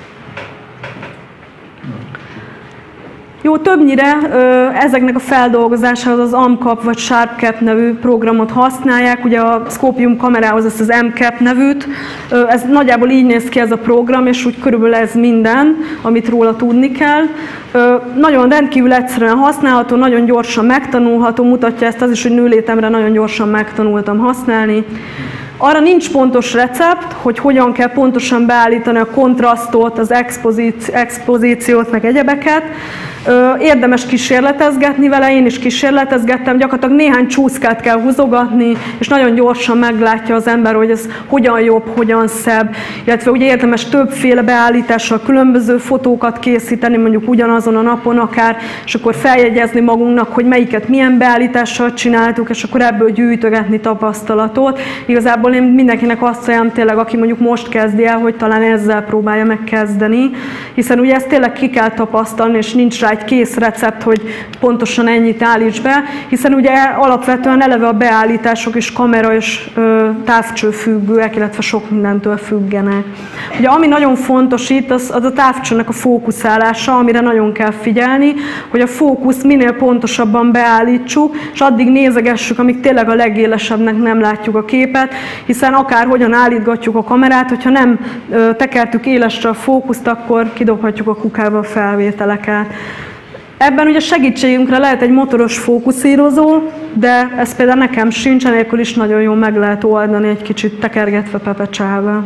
Jó, többnyire ezeknek a feldolgozásához az AMCAP vagy SharpCap nevű programot használják, ugye a Scopium kamerához ezt az MCAP nevűt. Ez nagyjából így néz ki ez a program, és úgy körülbelül ez minden, amit róla tudni kell. Nagyon rendkívül egyszerűen használható, nagyon gyorsan megtanulható, mutatja ezt az is, hogy nőlétemre nagyon gyorsan megtanultam használni. Arra nincs pontos recept, hogy hogyan kell pontosan beállítani a kontrasztot, az expozíciót, meg egyebeket. Érdemes kísérletezgetni vele, én is kísérletezgettem, gyakorlatilag néhány csúszkát kell húzogatni, és nagyon gyorsan meglátja az ember, hogy ez hogyan jobb, hogyan szebb, illetve ugye érdemes többféle beállítással különböző fotókat készíteni, mondjuk ugyanazon a napon akár, és akkor feljegyezni magunknak, hogy melyiket milyen beállítással csináltuk, és akkor ebből gyűjtögetni tapasztalatot. Igazából én mindenkinek azt ajánlom tényleg, aki mondjuk most kezdi el, hogy talán ezzel próbálja megkezdeni, hiszen ugye ezt tényleg ki kell tapasztalni, és nincs rá egy kész recept, hogy pontosan ennyit állíts be, hiszen ugye alapvetően eleve a beállítások is kamera és ö, távcső függőek, illetve sok mindentől függenek. Ugye ami nagyon fontos itt, az, az a távcsőnek a fókuszálása, amire nagyon kell figyelni, hogy a fókusz minél pontosabban beállítsuk, és addig nézegessük, amíg tényleg a legélesebbnek nem látjuk a képet, hiszen akárhogyan állítgatjuk a kamerát, hogyha nem ö, tekertük élesre a fókuszt, akkor kidobhatjuk a kukába a felvételeket. Ebben ugye segítségünkre lehet egy motoros fókuszírozó, de ez például nekem sincs, enélkül is nagyon jól meg lehet oldani, egy kicsit tekergetve, pepecselve.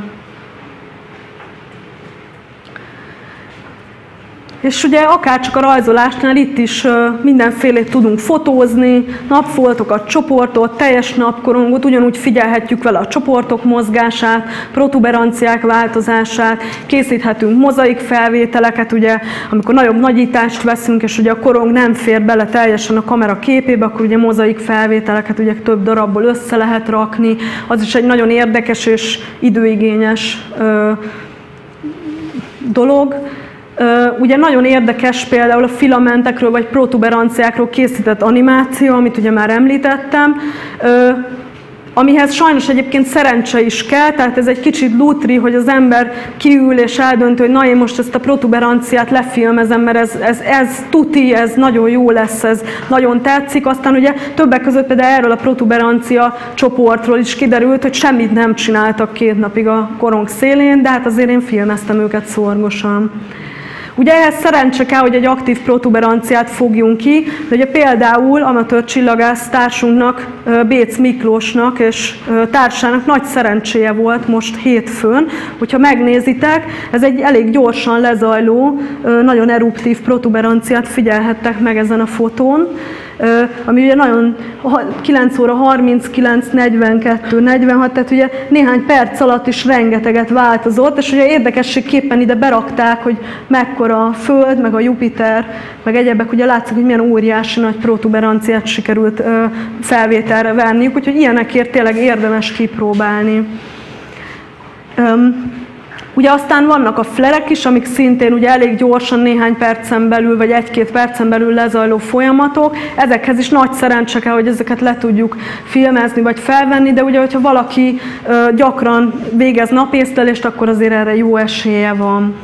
És ugye akárcsak a rajzolásnál itt is mindenfélét tudunk fotózni, napfoltokat, csoportot, teljes napkorongot, ugyanúgy figyelhetjük vele a csoportok mozgását, protuberanciák változását, készíthetünk mozaik felvételeket, ugye, amikor nagyobb nagyítást veszünk, és ugye a korong nem fér bele teljesen a kamera képébe, akkor ugye mozaik felvételeket ugye több darabból össze lehet rakni. Az is egy nagyon érdekes és időigényes ö, dolog. Ugye nagyon érdekes például a filamentekről vagy protuberanciákról készített animáció, amit ugye már említettem, amihez sajnos egyébként szerencse is kell, tehát ez egy kicsit lútri, hogy az ember kiül és eldöntő, hogy na én most ezt a protuberanciát lefilmezem, mert ez, ez, ez tuti, ez nagyon jó lesz, ez nagyon tetszik. Aztán ugye többek között például erről a protuberancia csoportról is kiderült, hogy semmit nem csináltak két napig a korong szélén, de hát azért én filmeztem őket szorgosan. Ugye ehhez szerencse kell, hogy egy aktív protuberanciát fogjunk ki, de ugye például amatőr csillagász társunknak, Bécz Miklósnak és társának nagy szerencséje volt most hétfőn, hogyha megnézitek, ez egy elég gyorsan lezajló, nagyon eruptív protuberanciát figyelhettek meg ezen a fotón, ami ugye nagyon kilenc óra harminckilenc, negyvenkettő, negyvenhat, tehát ugye néhány perc alatt is rengeteget változott, és ugye érdekességképpen ide berakták, hogy mekkora a Föld, meg a Jupiter, meg egyebek, ugye látszik, hogy milyen óriási nagy protuberanciát sikerült felvételre venniük, úgyhogy ilyenekért tényleg érdemes kipróbálni. Ugye aztán vannak a flerek is, amik szintén ugye elég gyorsan néhány percen belül, vagy egy-két percen belül lezajló folyamatok. Ezekhez is nagy szerencse kell, hogy ezeket le tudjuk filmezni, vagy felvenni, de ugye, hogyha valaki ö, gyakran végez napészlelést, akkor azért erre jó esélye van.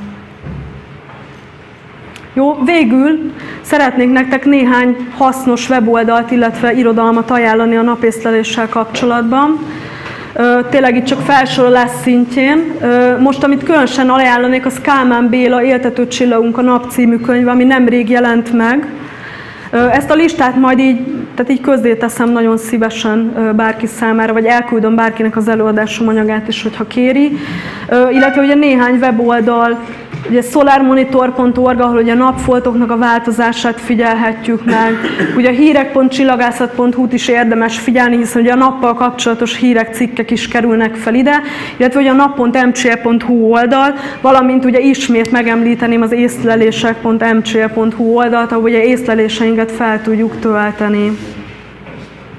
Jó, végül szeretnék nektek néhány hasznos weboldalt, illetve irodalmat ajánlani a napészleléssel kapcsolatban. Tényleg itt csak felsorolás szintjén. Most, amit különösen ajánlanék, az Kálmán Béla Éltető csillagunk a nap című könyve, ami nemrég jelent meg. Ezt a listát majd így, tehát így közzéteszem nagyon szívesen bárki számára, vagy elküldöm bárkinek az előadásom anyagát is, hogyha kéri. Illetve ugye néhány weboldal, ugye solarmonitor pont org, ahol ugye a napfoltoknak a változását figyelhetjük meg. Ugye a hírek pont csillagászat pont hu-t is érdemes figyelni, hiszen ugye a nappal kapcsolatos hírek, cikkek is kerülnek fel ide, illetve ugye a nap pont em cé e pont hu oldal, valamint ugye ismét megemlíteném az észlelések pont em cé e pont hu oldalt, ahol ugye észleléseinket fel tudjuk tölteni.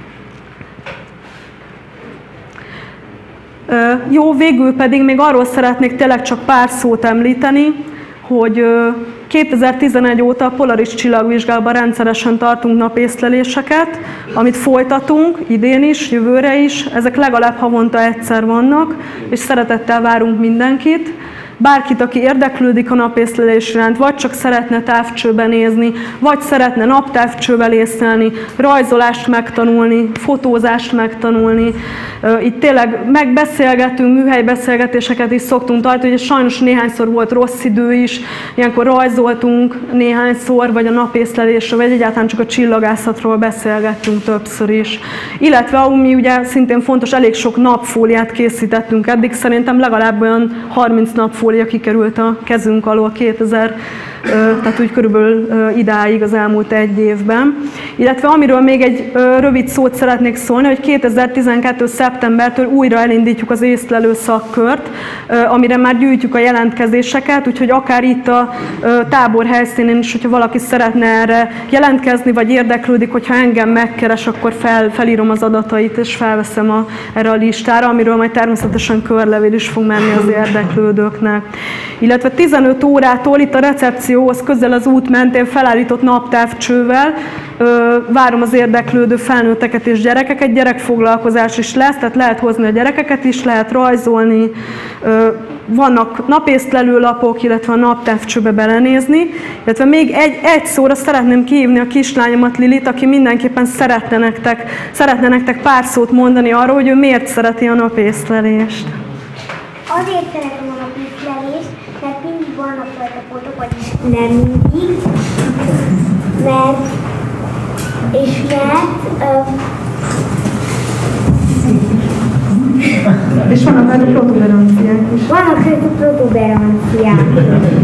Jó, végül pedig még arról szeretnék tényleg csak pár szót említeni, hogy kétezer-tizenegy óta a Polaris csillagvizsgában rendszeresen tartunk napészleléseket, amit folytatunk idén is, jövőre is. Ezek legalább havonta egyszer vannak, és szeretettel várunk mindenkit. Bárkit, aki érdeklődik a napészlelés iránt, vagy csak szeretne távcsőbe nézni, vagy szeretne naptávcsővel észlelni, rajzolást megtanulni, fotózást megtanulni. Itt tényleg megbeszélgetünk, műhelybeszélgetéseket is szoktunk tartani, ugye sajnos néhányszor volt rossz idő is, ilyenkor rajzoltunk néhányszor, vagy a napészlelésről, vagy egyáltalán csak a csillagászatról beszélgettünk többször is. Illetve, ami ugye szintén fontos, elég sok napfóliát készítettünk eddig, szerintem legalább olyan harminc napfóliát kikerült a kezünk alól kétezer, tehát úgy körülbelül idáig az elmúlt egy évben. Illetve amiről még egy rövid szót szeretnék szólni, hogy kétezer-tizenkettő szeptembertől újra elindítjuk az észlelő szakkört, amire már gyűjtjük a jelentkezéseket, úgyhogy akár itt a tábor helyszínén is, hogyha valaki szeretne erre jelentkezni, vagy érdeklődik, hogyha engem megkeres, akkor fel, felírom az adatait, és felveszem a, erre a listára, amiről majd természetesen körlevél is fog menni az érdeklődőknek. Illetve tizenöt órától itt a recepcióhoz közel az út mentén felállított naptávcsővel várom az érdeklődő felnőtteket és gyerekeket, gyerekfoglalkozás is lesz, tehát lehet hozni a gyerekeket is, lehet rajzolni, vannak napészlelő lapok, illetve a naptávcsőbe belenézni, illetve még egy, egy szóra szeretném kihívni a kislányomat, Lilit, aki mindenképpen szeretne nektek, szeretne nektek pár szót mondani arról, hogy ő miért szereti a napészlelést. Azért szeretem a napészlelést, mert mindig vannak rajta fotók, vagyis nem mindig, mert, és mert, uh, és vannak rajta protuberanciák is. Vannak rajta protuberanciák.